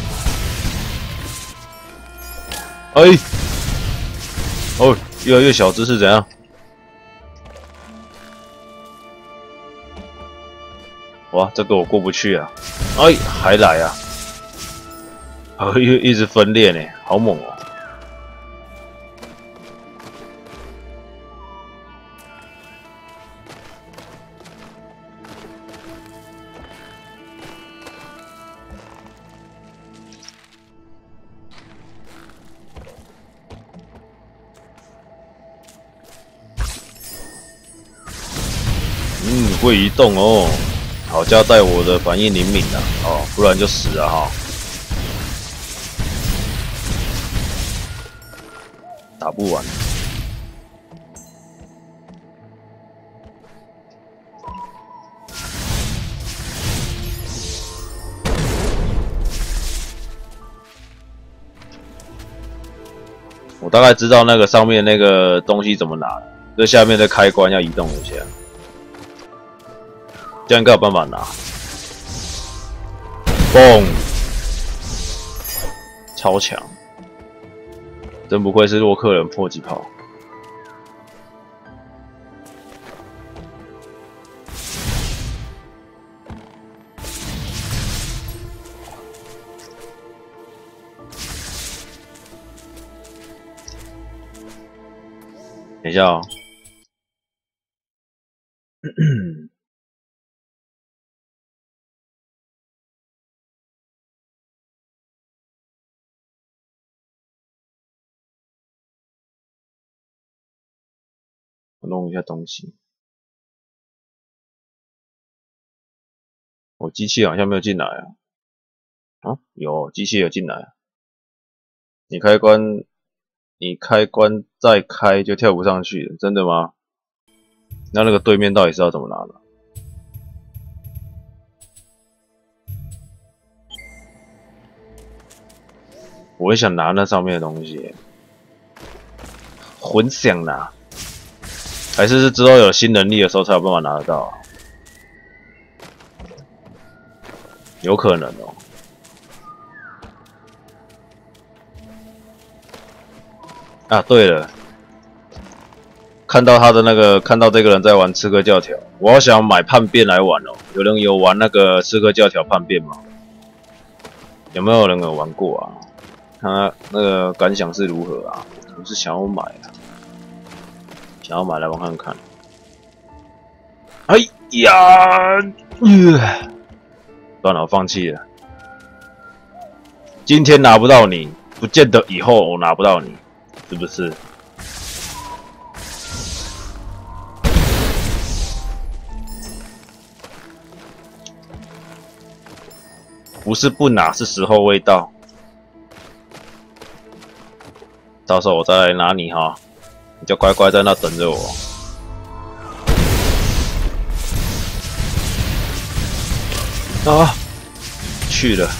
哎，哦，越来越小只是怎样？哇，这个我过不去啊！哎，还来啊！啊，一一直分裂呢，好猛哦！嗯，会移动哦，好交代我的反应灵敏啊，哦，不然就死了哈。打不完。我大概知道那个上面那个东西怎么拿了，这下面的开关要移动一下，这样应该有办法拿。嘣！超强，真不愧是洛克人迫击炮。等一下哦，我弄一下东西。我机器好像没有进来啊。啊，有机器有进来。你开关，你开关再开就跳不上去了，真的吗？那那个对面到底是要怎么拿的？我也想拿那上面的东西，混想拿，还是是之后有新能力的时候才有办法拿得到啊？有可能哦。啊，对了，看到他的那个，看到这个人在玩刺客教条，我好想买叛变来玩哦。有人有玩那个刺客教条叛变吗？有没有人有玩过啊？他那个感想是如何啊？我是想要买啊，想要买来玩看看。哎呀，呃，算了，我放弃了。今天拿不到你，不见得以后我拿不到你，是不是？不是不拿，是时候未到。到时候我再来拿你哈，你就乖乖在那等着我。啊，去了。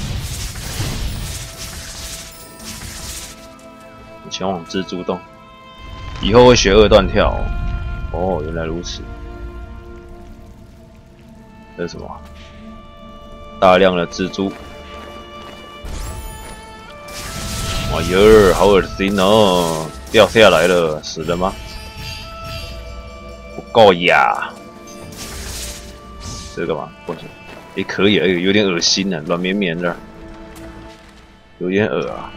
前往蜘蛛洞，以后会学二段跳哦。哦，原来如此。这是什么？大量的蜘蛛。哎呦，好恶心哦！掉下来了，死了吗？不够呀！这个干嘛？过去。也可以，有点恶心呢，软绵绵的，有点恶啊。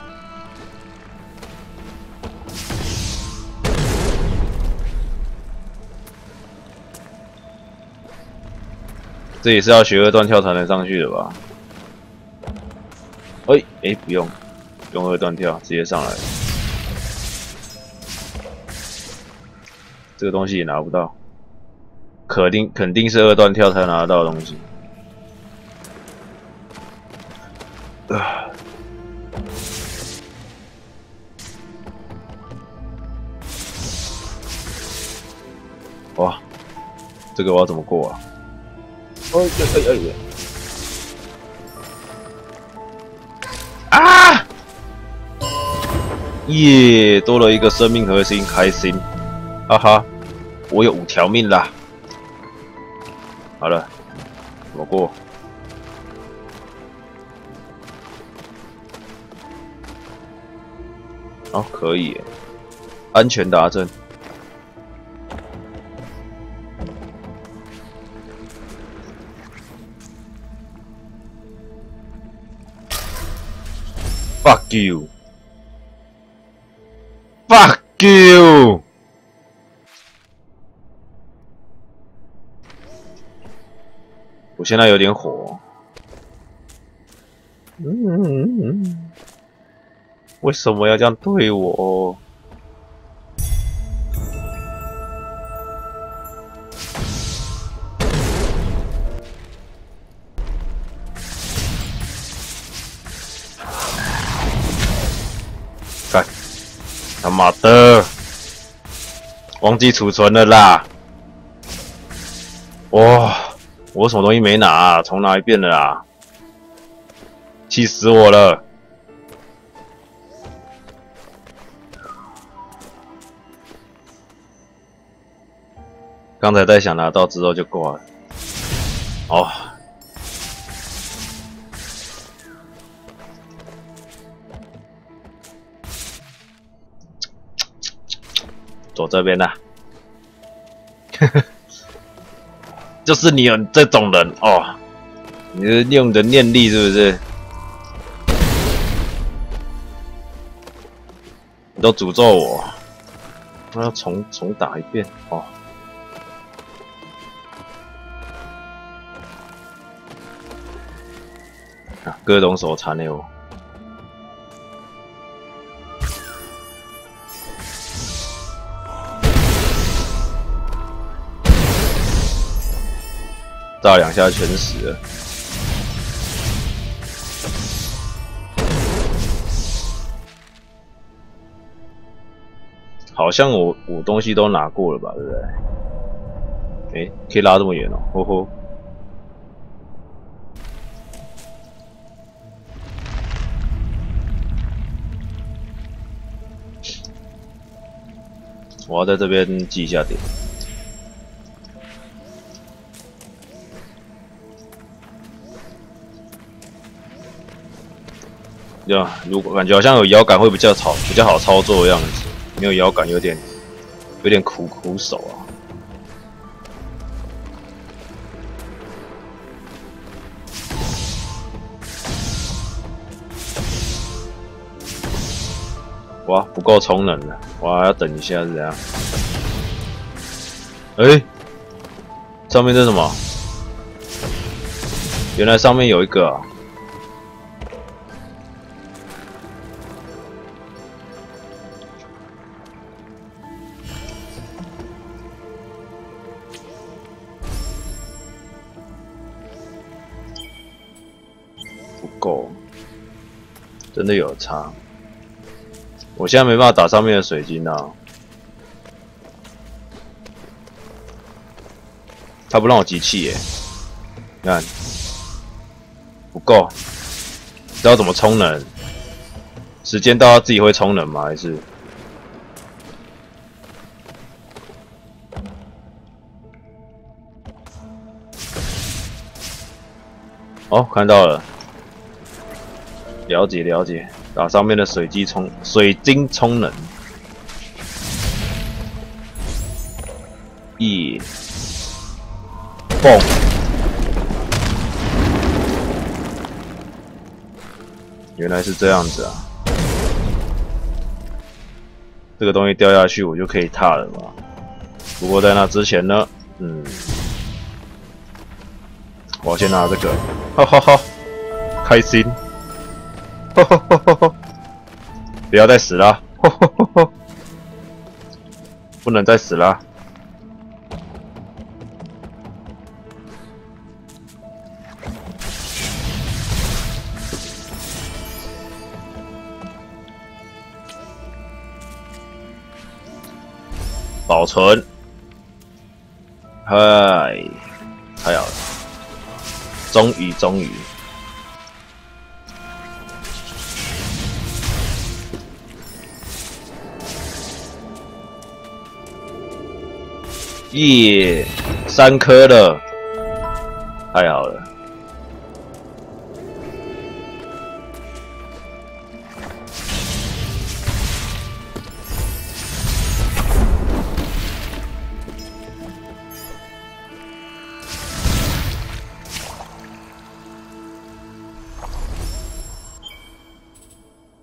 这也是要学二段跳才能上去的吧？哎、欸、哎、欸，不用，用二段跳直接上来。这个东西也拿不到，肯定肯定是二段跳才拿得到的东西。啊！哇，这个我要怎么过啊？哎哎哎哎！啊！耶，多了一个生命核心，开心！哈哈，我有五条命啦！好了，怎么过？ 哦，可以耶，安全达阵。Fuck you! Fuck you! 我现在有点火。嗯嗯嗯，为什么要这样对我？干他妈的！忘记储存了啦！哇，我什么东西没拿、啊？重拿一遍了啦！气死我了！刚才在想拿到之后就挂了。哦。走这边啦。就是你有这种人哦，你是用你的念力是不是？你都诅咒我，那要重重打一遍哦。啊，各种手残的我。炸两下全死了。好像我我东西都拿过了吧，对不对？哎、欸，可以拉这么远哦，吼吼！我要在这边记一下点。对啊，如果感觉好像有摇杆会比较好，比较好操作的样子。没有摇杆有点有点苦苦手啊。哇，不够充能了，哇，要等一下是怎样？哎、欸，上面这是什么？原来上面有一个啊。够，真的有差。我现在没办法打上面的水晶啊，他不让我集气耶。你看，不够，知道怎么充能？时间到他自己会充能吗？还是？哦，看到了。了解了解，打上面的水晶充水晶充能，耶，蹦，原来是这样子啊！这个东西掉下去，我就可以踏了嘛。不过在那之前呢，嗯，我要先拿这个，哈哈哈，开心。不要再死了！不能再死了！保存，嗨，太好了！终于，终于。耶，三颗了，太好了！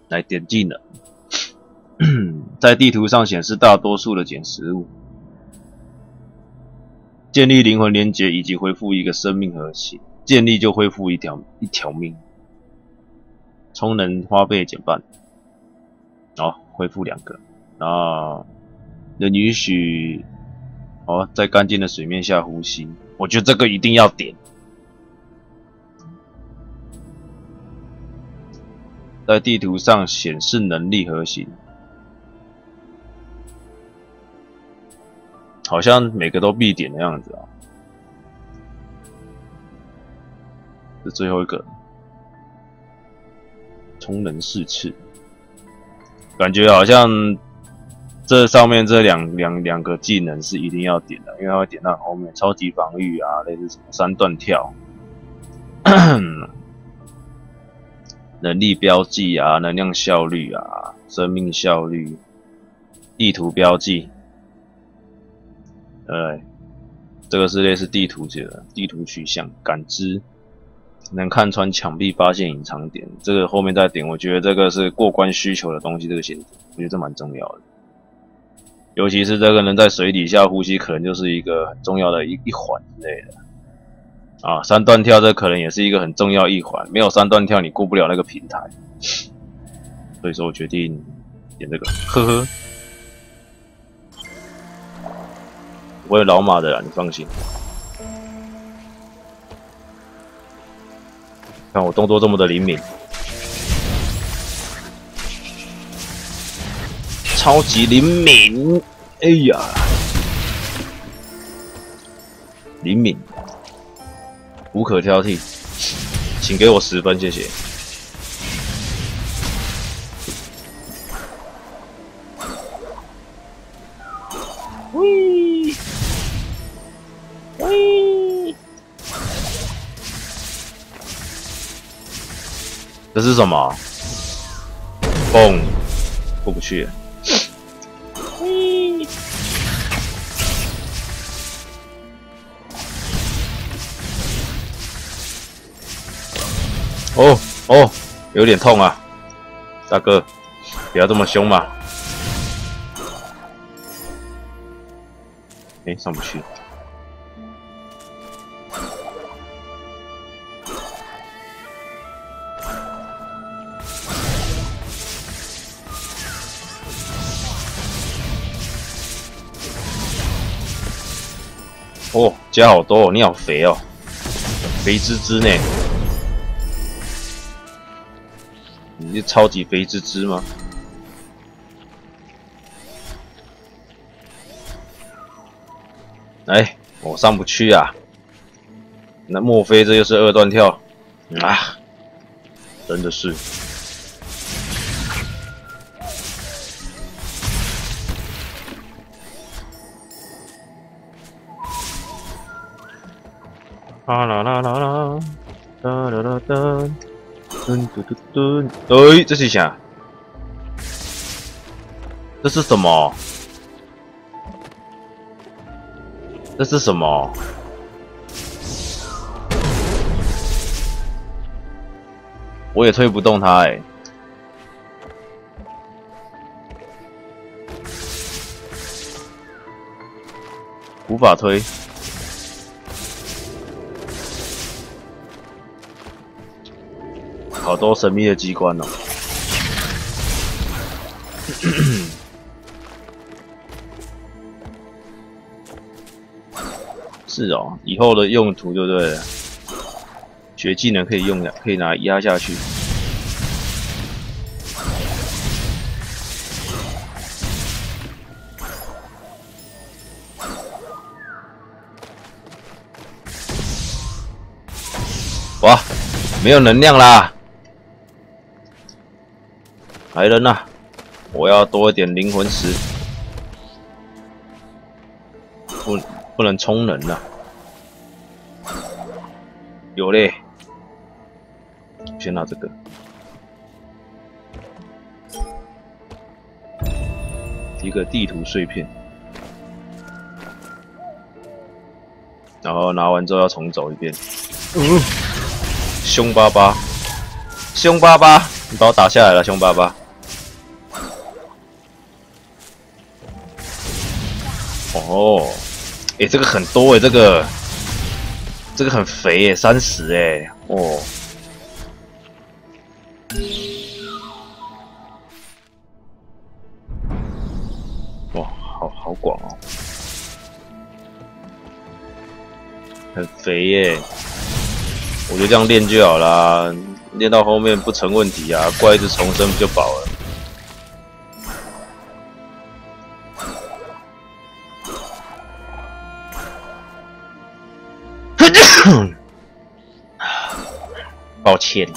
来点技能，在地图上显示大多数的捡食物，建立灵魂连结以及恢复一个生命核心，建立就恢复一条一条命，充能花费减半，好，恢复两个，然后能允许哦在干净的水面下呼吸，我觉得这个一定要点。在地图上显示能力核心，好像每个都必点的样子啊。这最后一个，充能试刺，感觉好像这上面这两两两个技能是一定要点的，因为它会点到后面超级防御啊，类似什么三段跳。能力标记啊，能量效率啊，生命效率，地图标记，呃，这个是类似地图写的，地图取向感知，能看穿墙壁，发现隐藏点，这个后面再点，我觉得这个是过关需求的东西，这个选择，我觉得这蛮重要的，尤其是这个能在水底下呼吸，可能就是一个很重要的一一环之类的。啊，三段跳这可能也是一个很重要一环，没有三段跳你过不了那个平台，所以说我决定点这个，呵呵。我有老马的啦，你放心。看我动作这么的灵敏，超级灵敏，哎呀，灵敏。无可挑剔，请给我十分，谢谢。喂喂，这是什么？嘣，过不去。喂。哦哦，有点痛啊，大哥，不要这么凶嘛。哎，上不去。哦，加好多哦，你好肥哦，肥滋滋呢。你是超级肥滋滋吗？哎，我上不去啊！那莫非这又是二段跳？啊，真的是。啦啦啦啦啦，哒啦啦哒。噔噔噔噔，哎，这是啥？这是什么？这是什么？我也推不动它，哎。无法推。好多神秘的机关哦！是哦，以后的用途对不对？学技能可以用的，可以拿来压下去。哇，没有能量啦！来人呐！我要多一点灵魂石，不不能充能了。有嘞，先拿这个。一个地图碎片，然后拿完之后要重走一遍。嗯，凶巴巴，凶巴巴， 你把我打下来了，凶巴巴。哦，哎、欸，这个很多哎、欸，这个这个很肥哎、欸，三十哎，哦。哇，好好广哦，很肥耶、欸。我就这样练就好啦，练到后面不成问题啊，怪一直重生不就饱了？抱歉。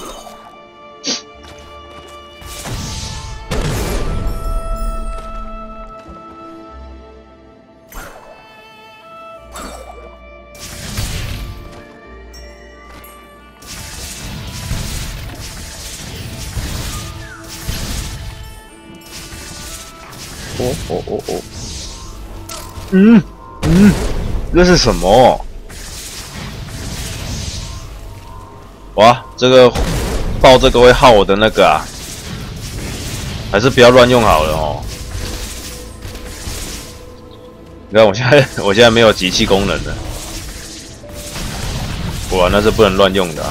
哦哦哦哦，嗯嗯，这是什么？哇，这个爆这个会耗我的那个啊，还是不要乱用好了哦。你看我现在我现在没有集气功能了，哇，那是不能乱用的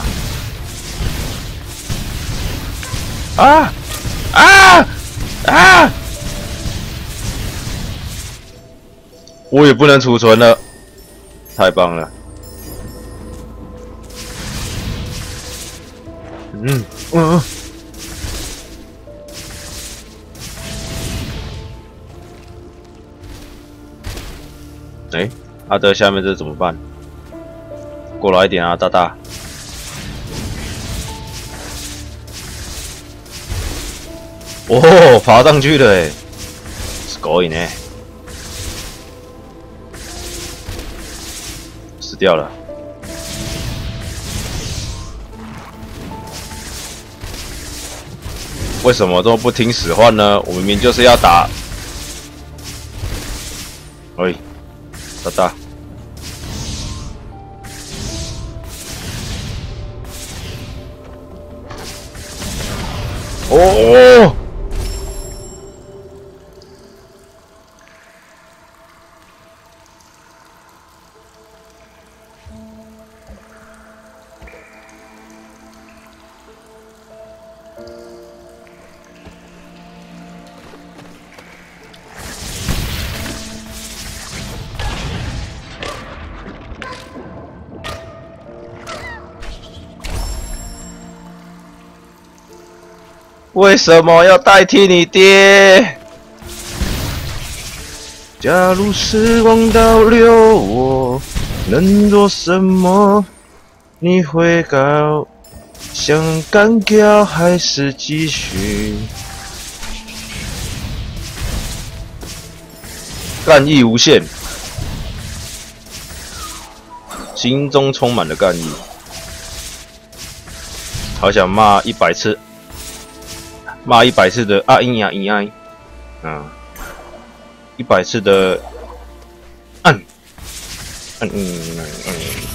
啊！啊啊啊！我也不能储存了，太棒了！嗯嗯。哎、欸，阿德下面这怎么办？过来一点啊，大大！哦，爬上去了哎，すごいね。死掉了。为什么这么不听使唤呢？我明明就是要打。喂，大大。哦。为什么要代替你爹？假如时光倒流，我能做什么？你会高想干掉还是继续？干意无限，心中充满了干意，好想骂一百次。骂一百次的啊咿呀咿呀，啊，一百次的按按嗯嗯嗯，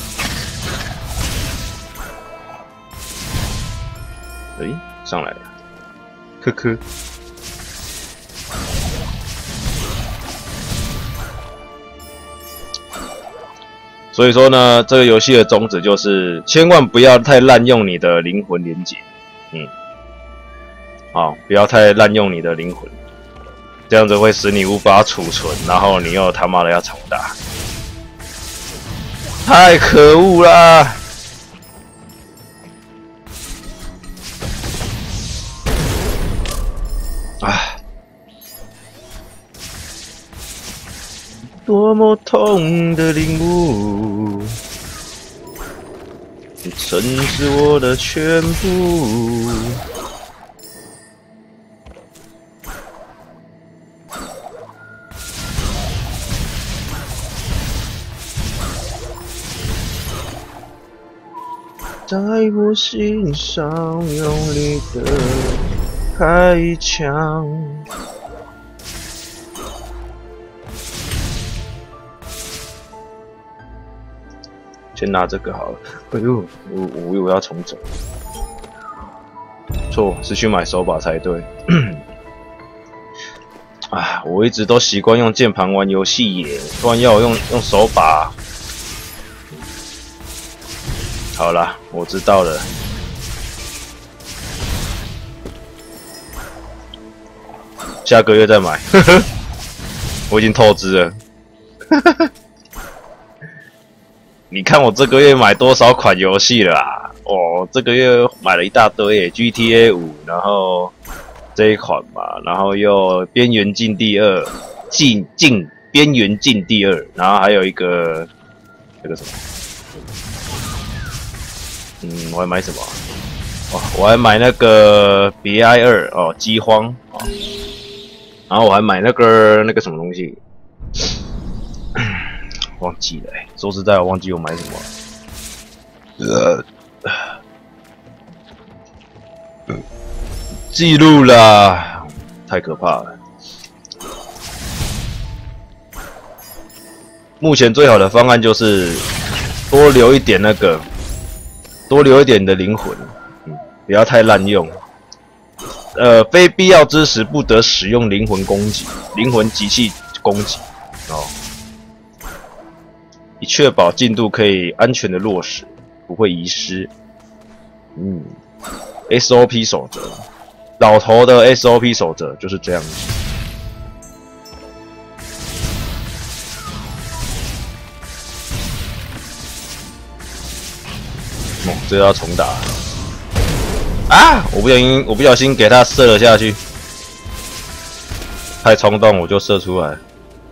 诶、欸，上来了，科科。所以说呢，这个游戏的宗旨就是千万不要太滥用你的灵魂连结，嗯。好，不要太滥用你的灵魂，这样子会使你无法储存，然后你又他妈的要重打，太可恶啦！啊，多么痛的领悟，你曾是我的全部。在我心上用力的开一枪，先拿这个好了。哎呦，我我以为要重整。 错，是去买手把才对。啊，我一直都习惯用键盘玩游戏耶，不然要我用用手把。好啦，我知道了。下个月再买，呵呵，我已经透支了。呵呵，你看我这个月买多少款游戏了啊？哦，这个月买了一大堆耶 ，G T A 五，然后这一款嘛，然后又《边缘禁地二》，禁禁边缘禁地二，然后还有一个那个什么，嗯，我还买什么、啊？哦，我还买那个别哀二哦，饥荒哦，然后我还买那个那个什么东西，忘记了、欸，说实在，我忘记我买什么了。呃，记录啦，太可怕了。目前最好的方案就是多留一点那个，多留一点你的灵魂，嗯，不要太滥用。呃，非必要之时不得使用灵魂攻击，灵魂机器攻击哦，以确保进度可以安全的落实，不会遗失。嗯 ，S O P 守则，老头的 S O P 守则就是这样子。哦，这要重打啊！我不小心，我不小心给他射了下去，太冲动我就射出来，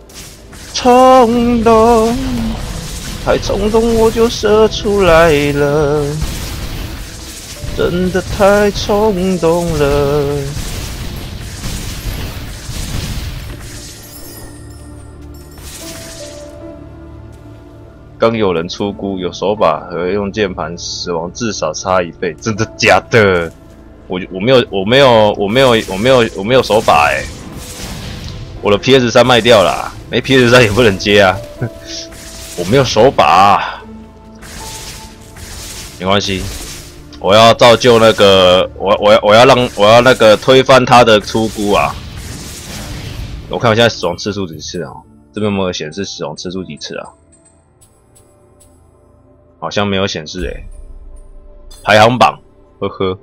冲动，太冲动我就射出来了，真的太冲动了。刚有人出估，有手把和用键盘死亡至少差一倍，真的假的？我我没有我没有我没有我没有我没有手把哎、欸，我的 P S 三卖掉了、啊，没 P S 三也不能接啊，我没有手把、啊，没关系，我要造就那个我我要我要让我要那个推翻他的出估啊！我看我现在死亡次数几次啊？这边有没有显示死亡次数几次啊？好像没有显示诶，排行榜，呵呵。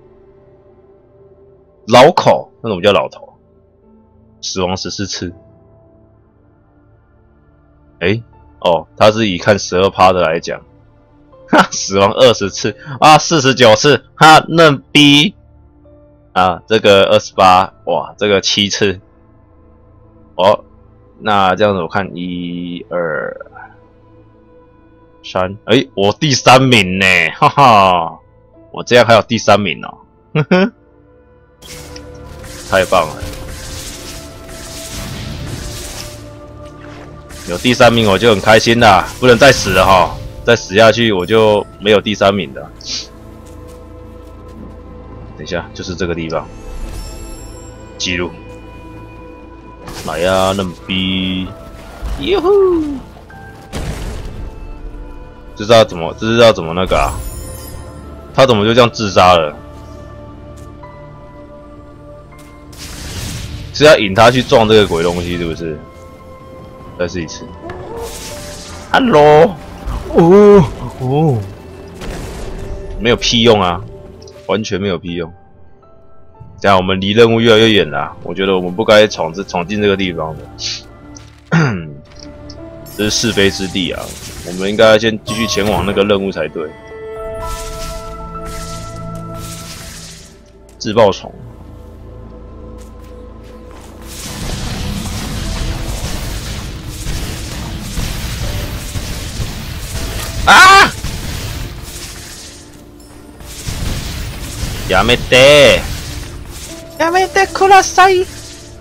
老口，那种叫老头，死亡十四次。诶、欸，哦，他是以看 百分之十二 的来讲，哈，死亡二十次啊，四十九次，哈，嫩逼啊，这个二十八，哇，这个七次。哦，那这样子我看一二。三，哎，我第三名呢，哈哈，我这样还有第三名哦，呵呵，太棒了，有第三名我就很开心啦，不能再死了哈，再死下去我就没有第三名了。等一下，就是这个地方，记录，来呀，嫩逼，哟呼！这是要怎么？这是要怎么那个啊？他怎么就这样自杀了？是要引他去撞这个鬼东西，是不是？再试一次。Hello， 哦哦，没有屁用啊，完全没有屁用。这样我们离任务越来越远了，我觉得我们不该闯这闯进这个地方的。这是是非之地啊！我们应该先继续前往那个任务才对。自爆虫啊！やめて！やめてください！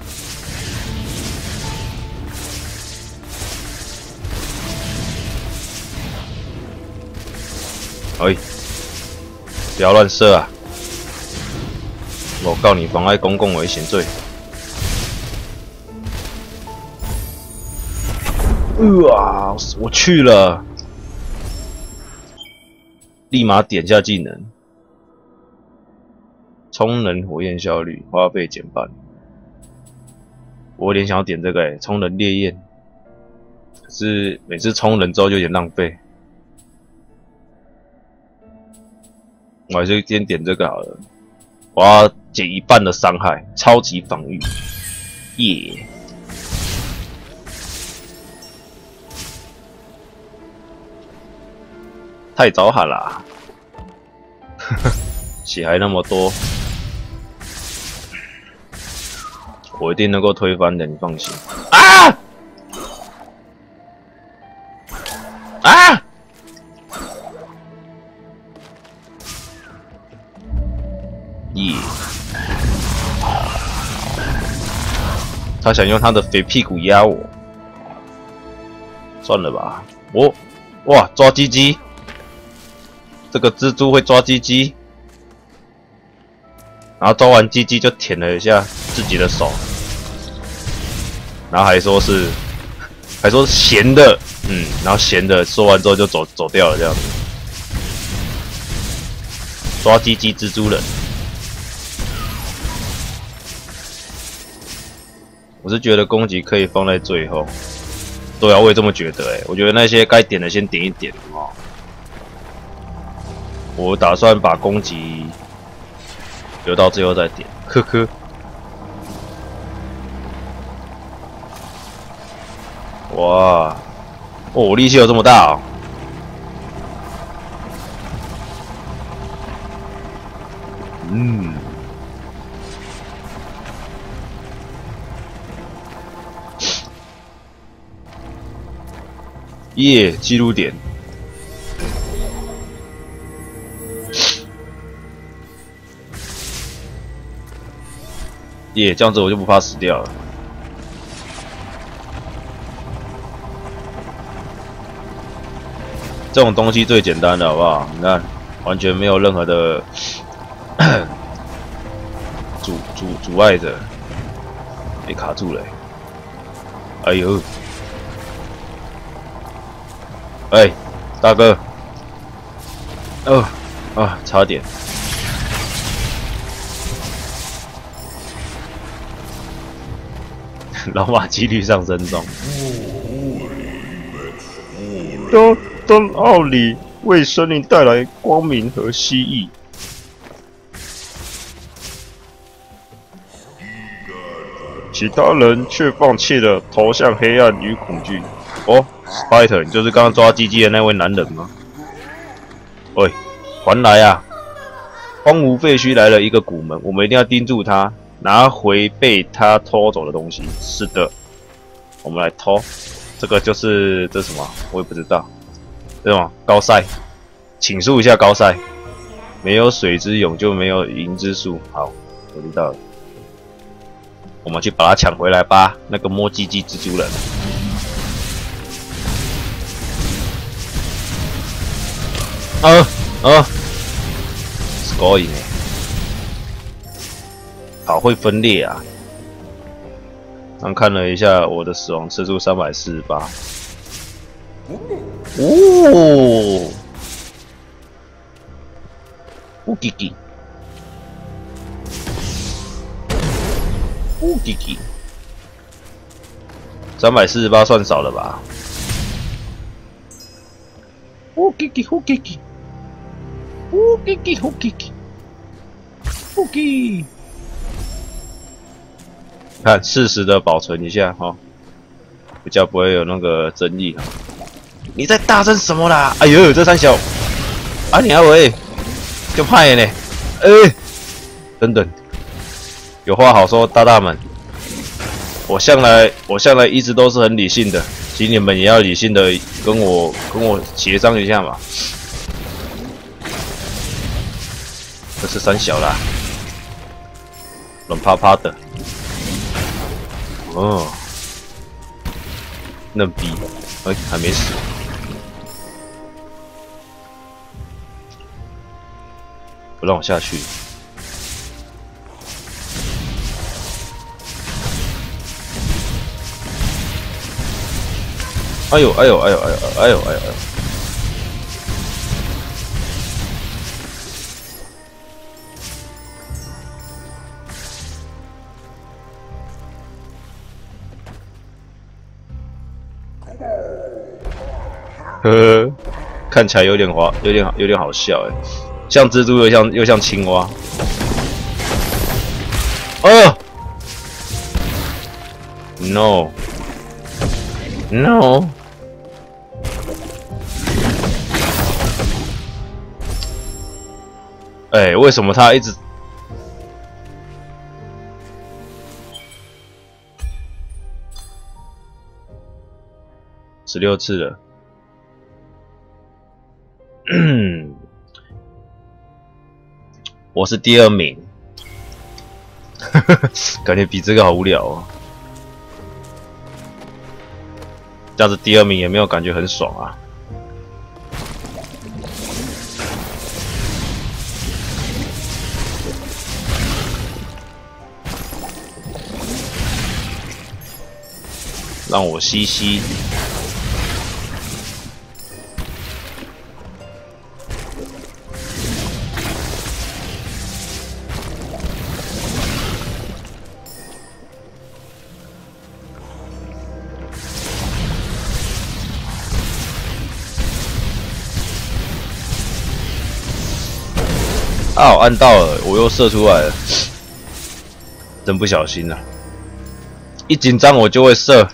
哎，不要乱射啊！我告你妨碍公共危险罪。哇、呃，我去了，立马点下技能， 充能火焰效率花费减半。我有点想要点这个诶、欸，充能烈焰，可是每次充能之后就有点浪费。我还是先点这个好了。我要减一半的伤害，超级防御，耶、yeah ！太早喊啦，血还那么多，我一定能够推翻的，你放心。啊！啊！耶！他想用他的肥屁股压我，算了吧。我、哦，哇，抓鸡鸡！这个蜘蛛会抓鸡鸡，然后抓完鸡鸡就舔了一下自己的手，然后还说是，还说是咸的，嗯，然后咸的，说完之后就走走掉了，这样子。抓鸡鸡蜘蛛人，我是觉得攻击可以放在最后。对啊，我也这么觉得哎、欸，我觉得那些该点的先点一点哦。我打算把攻击留到最后再点，科科。哇，哦，我力气有这么大哦！嗯，耶，记录点。耶，这样子我就不怕死掉了。这种东西最简单的好不好？你看，完全没有任何的阻阻阻碍着，被卡住了、欸。哎呦，哎，大哥，哦啊，差点。老马几率上升中。当当奥里为生灵带来光明和蜥蜴。其他人却放弃了投向黑暗与恐惧。哦 ，Spider， 你就是刚刚抓鸡鸡的那位男人吗？喂，还来啊！荒芜废墟来了一个古门，我们一定要盯住它。拿回被他偷走的东西。是的，我们来偷。这个就是这是什么？我也不知道。这什么？高赛，请诉一下高赛。没有水之涌就没有银之树。好，我知道了。我们去把它抢回来吧，那个摸鸡鸡蜘蛛人。啊啊 ，scoring 哎。好会分裂啊！刚看了一下我的死亡次数三百四十八。哦，乌吉吉，乌吉吉，三百四十八算少了吧？乌吉吉，乌吉吉，乌吉吉，乌吉吉，乌吉。看，适时的保存一下哈、哦，比较不会有那个争议。你在大声什么啦？哎呦，这三小，啊你阿伟，就派呢？哎、欸，等等，有话好说，大大们。我向来，我向来一直都是很理性的，请你们也要理性的跟我跟我协商一下嘛。这是三小啦，软趴趴的。哦，嫩逼，哎、欸，还没死。不让我下去。哎呦哎呦哎呦哎呦哎呦哎呦！ 呵呵，看起来有点滑，有点有点好笑哎，像蜘蛛又像又像青蛙。哦 ，no no， 哎、欸，为什么他一直？十六次了，我是第二名，感觉比这个好无聊哦。这样子第二名也没有感觉很爽啊。让我吸吸。啊，我按到了，我又射出来了，真不小心了。一紧张我就会射，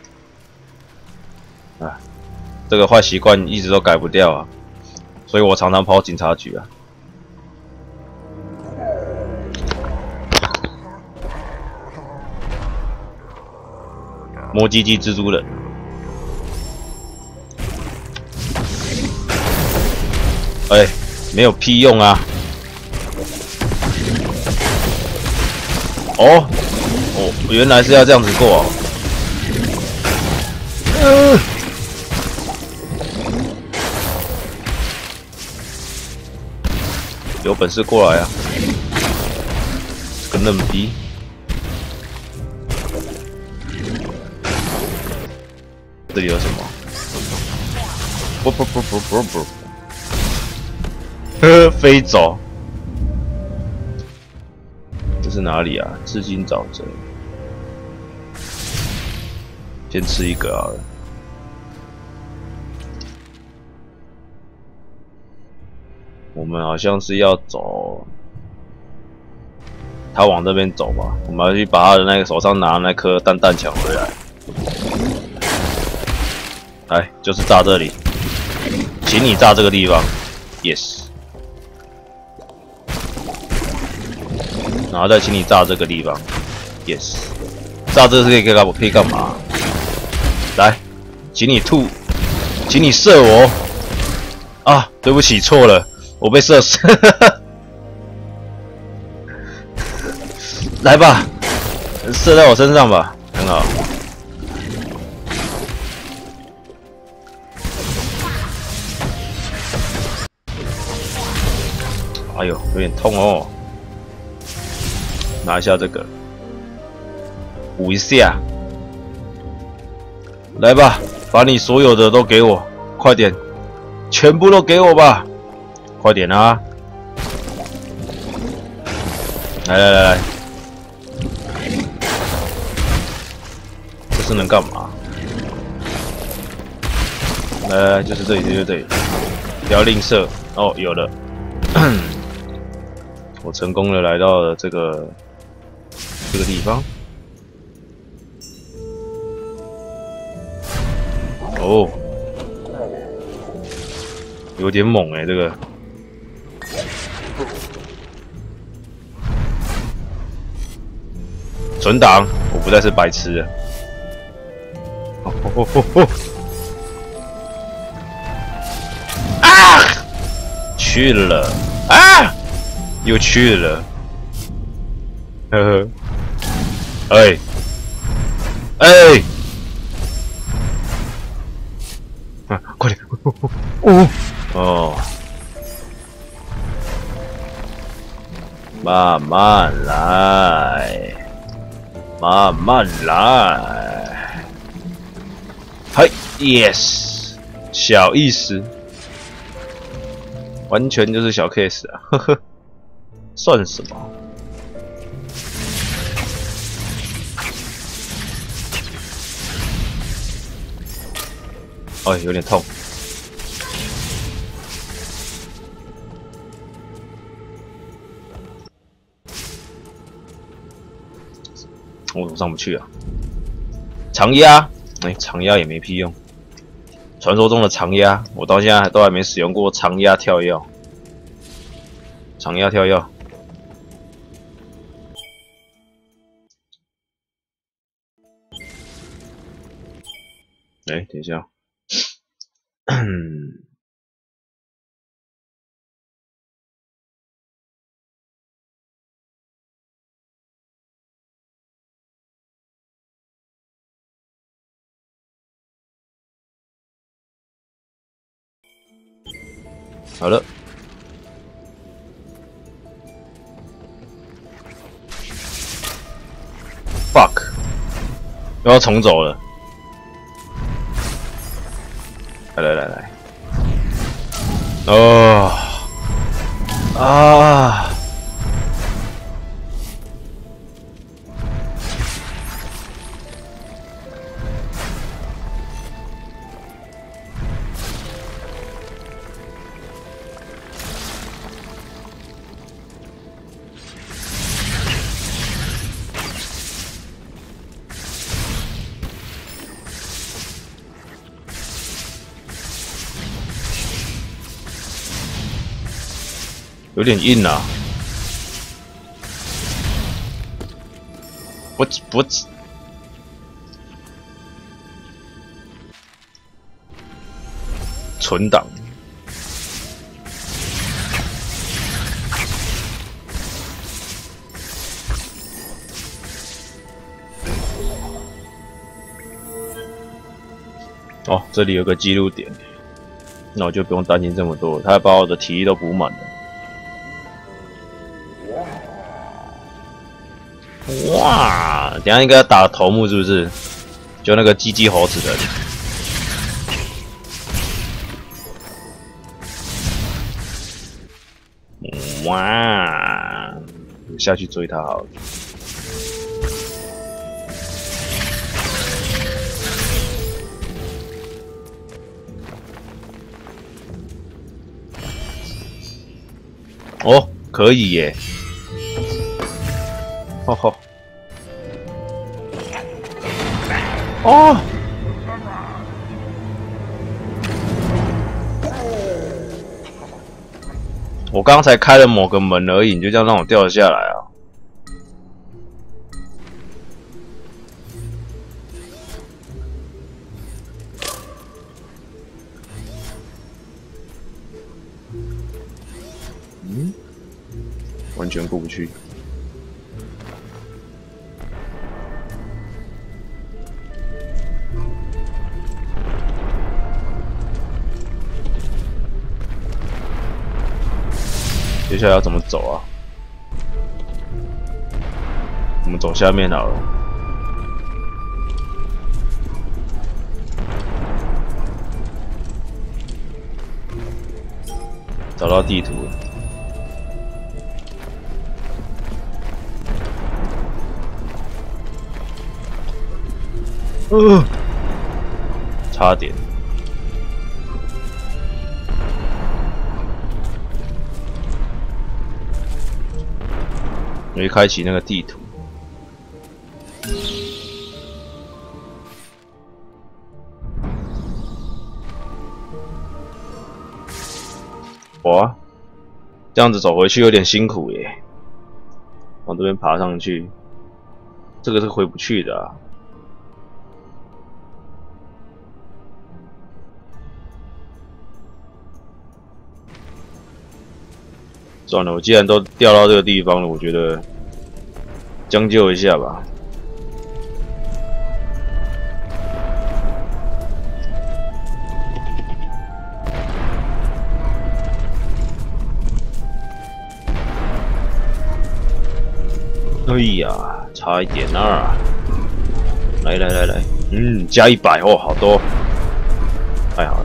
啊，这个坏习惯一直都改不掉啊，所以我常常跑警察局啊。摸鸡鸡蜘蛛人，哎、欸，没有屁用啊！哦，哦，原来是要这样子过哦。呃、有本事过来啊！这个嫩逼。这里有什么？不不不不不不，呵，飞走。这是哪里啊？至今沼泽。先吃一个好了。我们好像是要走，他往这边走吧。我们要去把他的那个手上拿的那颗蛋蛋抢回来。来，就是炸这里，请你炸这个地方 ，yes。然后再请你炸这个地方 ，yes。炸这个是可以干嘛？可以干嘛？来，请你吐，请你射我。啊，对不起，错了，我被射死。来吧，射在我身上吧，很好。哎呦，有点痛哦！拿一下这个，补一下。来吧，把你所有的都给我，快点，全部都给我吧，快点啊！来来来来，这是能干嘛？来来来，就是这里，就是这里，不要吝啬哦，有了。我成功的来到了这个这个地方。哦，有点猛哎、欸，这个。存档，我不再是白痴了。哦哦哦哦！啊！去了啊！又去了，呵呵，哎，哎，啊，快点，哦，哦，慢慢来，慢慢来，嘿 ，yes， 小意思，完全就是小 case 啊，呵呵。算什么？哦，有点痛。 我怎么上不去啊？长压，哎、欸，长压也没屁用。传说中的长压，我到现在都还没使用过长压跳跃。长压跳跃。哎、欸，等一下。好了。fuck， 又要重走了。来来来来。哦。啊。有点硬啊！不不，存档。哦，这里有个记录点，那我就不用担心这么多，他把我的体力都补满了。哇！等一下应该打头目是不是？就那个鸡鸡猴子的。哇！下去追他好了。哦，可以耶！哦吼！哦！我刚才开了某个门而已，你就这样让我掉了下来啊！嗯，完全过不去。接下来要怎么走啊？我们走下面好了。找到地图了。呃，差点。我会开启那个地图。哇，这样子走回去有点辛苦耶。往这边爬上去，这个是回不去的啊。算了，我既然都掉到这个地方了，我觉得将就一下吧。哎呀，差一点啊！来来来来，嗯，加一百哦，好多，太好了。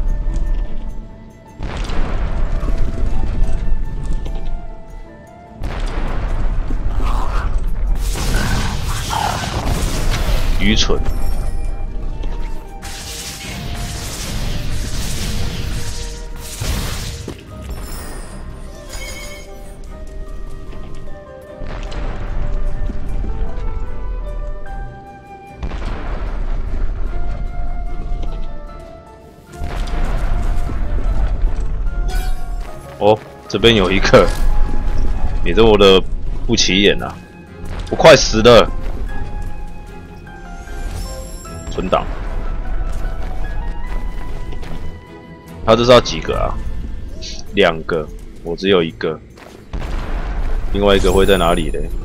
愚蠢。 哦，这边有一个，你这么的不起眼啊！我快死了，存档。他这是要几个啊？两个，我只有一个。另外一个会在哪里嘞？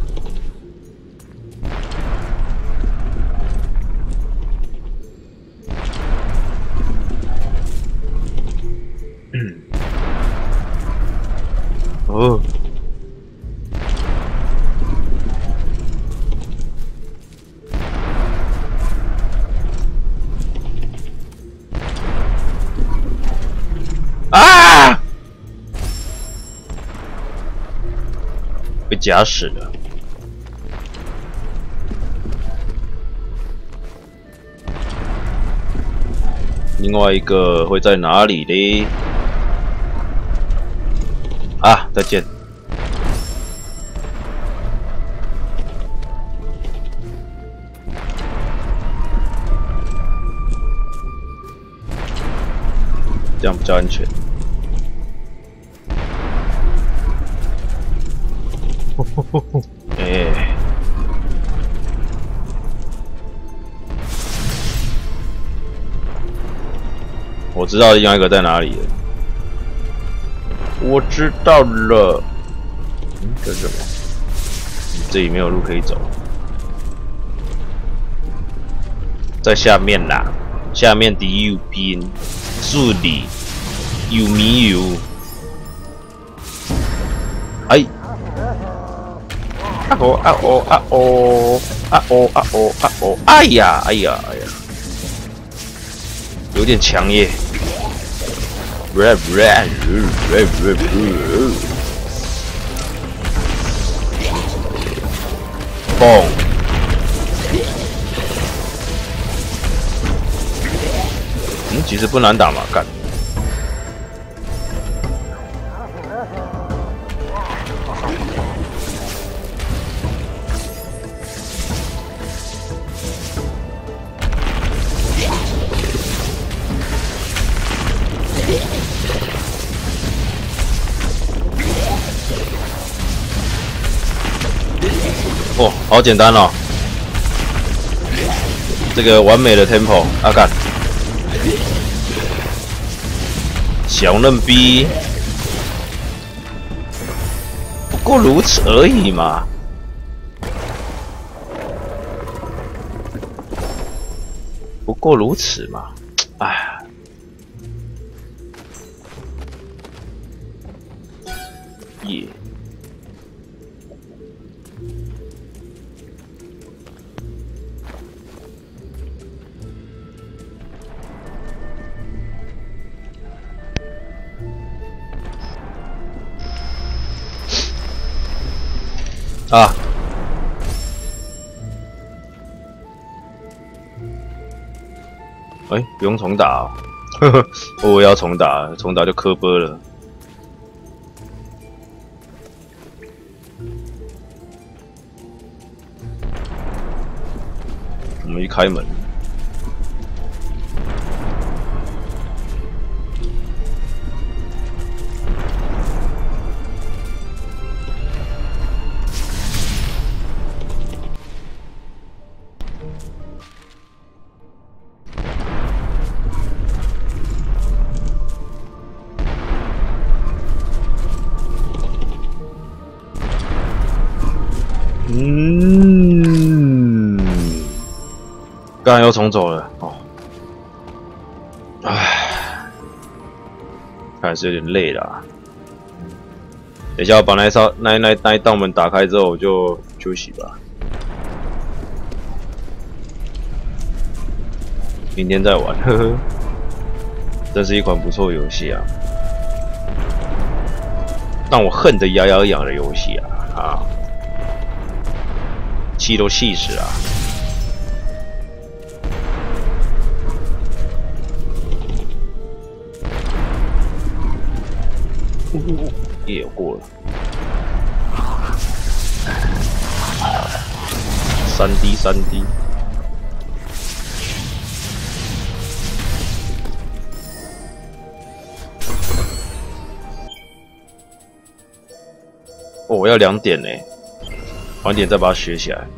哦。啊！被夹死了。另外一个会在哪里嘞？啊，再见。这样比较安全。哎、欸，我知道另外一个在哪里了。我知道了。嗯，这是什么？这里没有路可以走。在下面啦，下面的右边，这里有没有？哎。啊哦啊哦啊哦啊哦啊哦啊哦！哎呀哎呀哎呀，有点强耶！嘣！嗯，其实不难打嘛，干。哦，好简单哦！这个完美的 tempo， 啊干，小嫩逼，不过如此而已嘛。不过如此嘛，哎。耶。啊！哎、欸，不用重打、哦，呵呵，我也要重打，重打就磕波了。我们一开门，嗯，刚才又重走了哦，唉，还是有点累了、啊。等一下我把那一道那那那一道门打开之后，我就休息吧。明天再玩，呵呵。这是一款不错游戏啊，让我恨得牙痒痒的游戏啊啊！气都气死啊！也有过了，三 D 三 D。 哦，我要两点呢，晚点再把它学起来。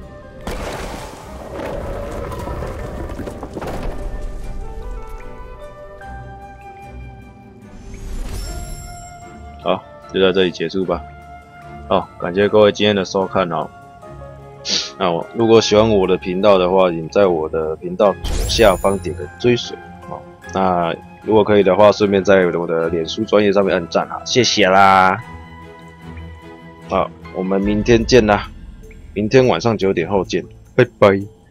好，就到这里结束吧。好，感谢各位今天的收看哦。那我如果喜欢我的频道的话，请在我的频道左下方点个追随哦。那如果可以的话，顺便在我的脸书专页上面按赞哈，谢谢啦。好，我们明天见啦，明天晚上九点后见，拜拜。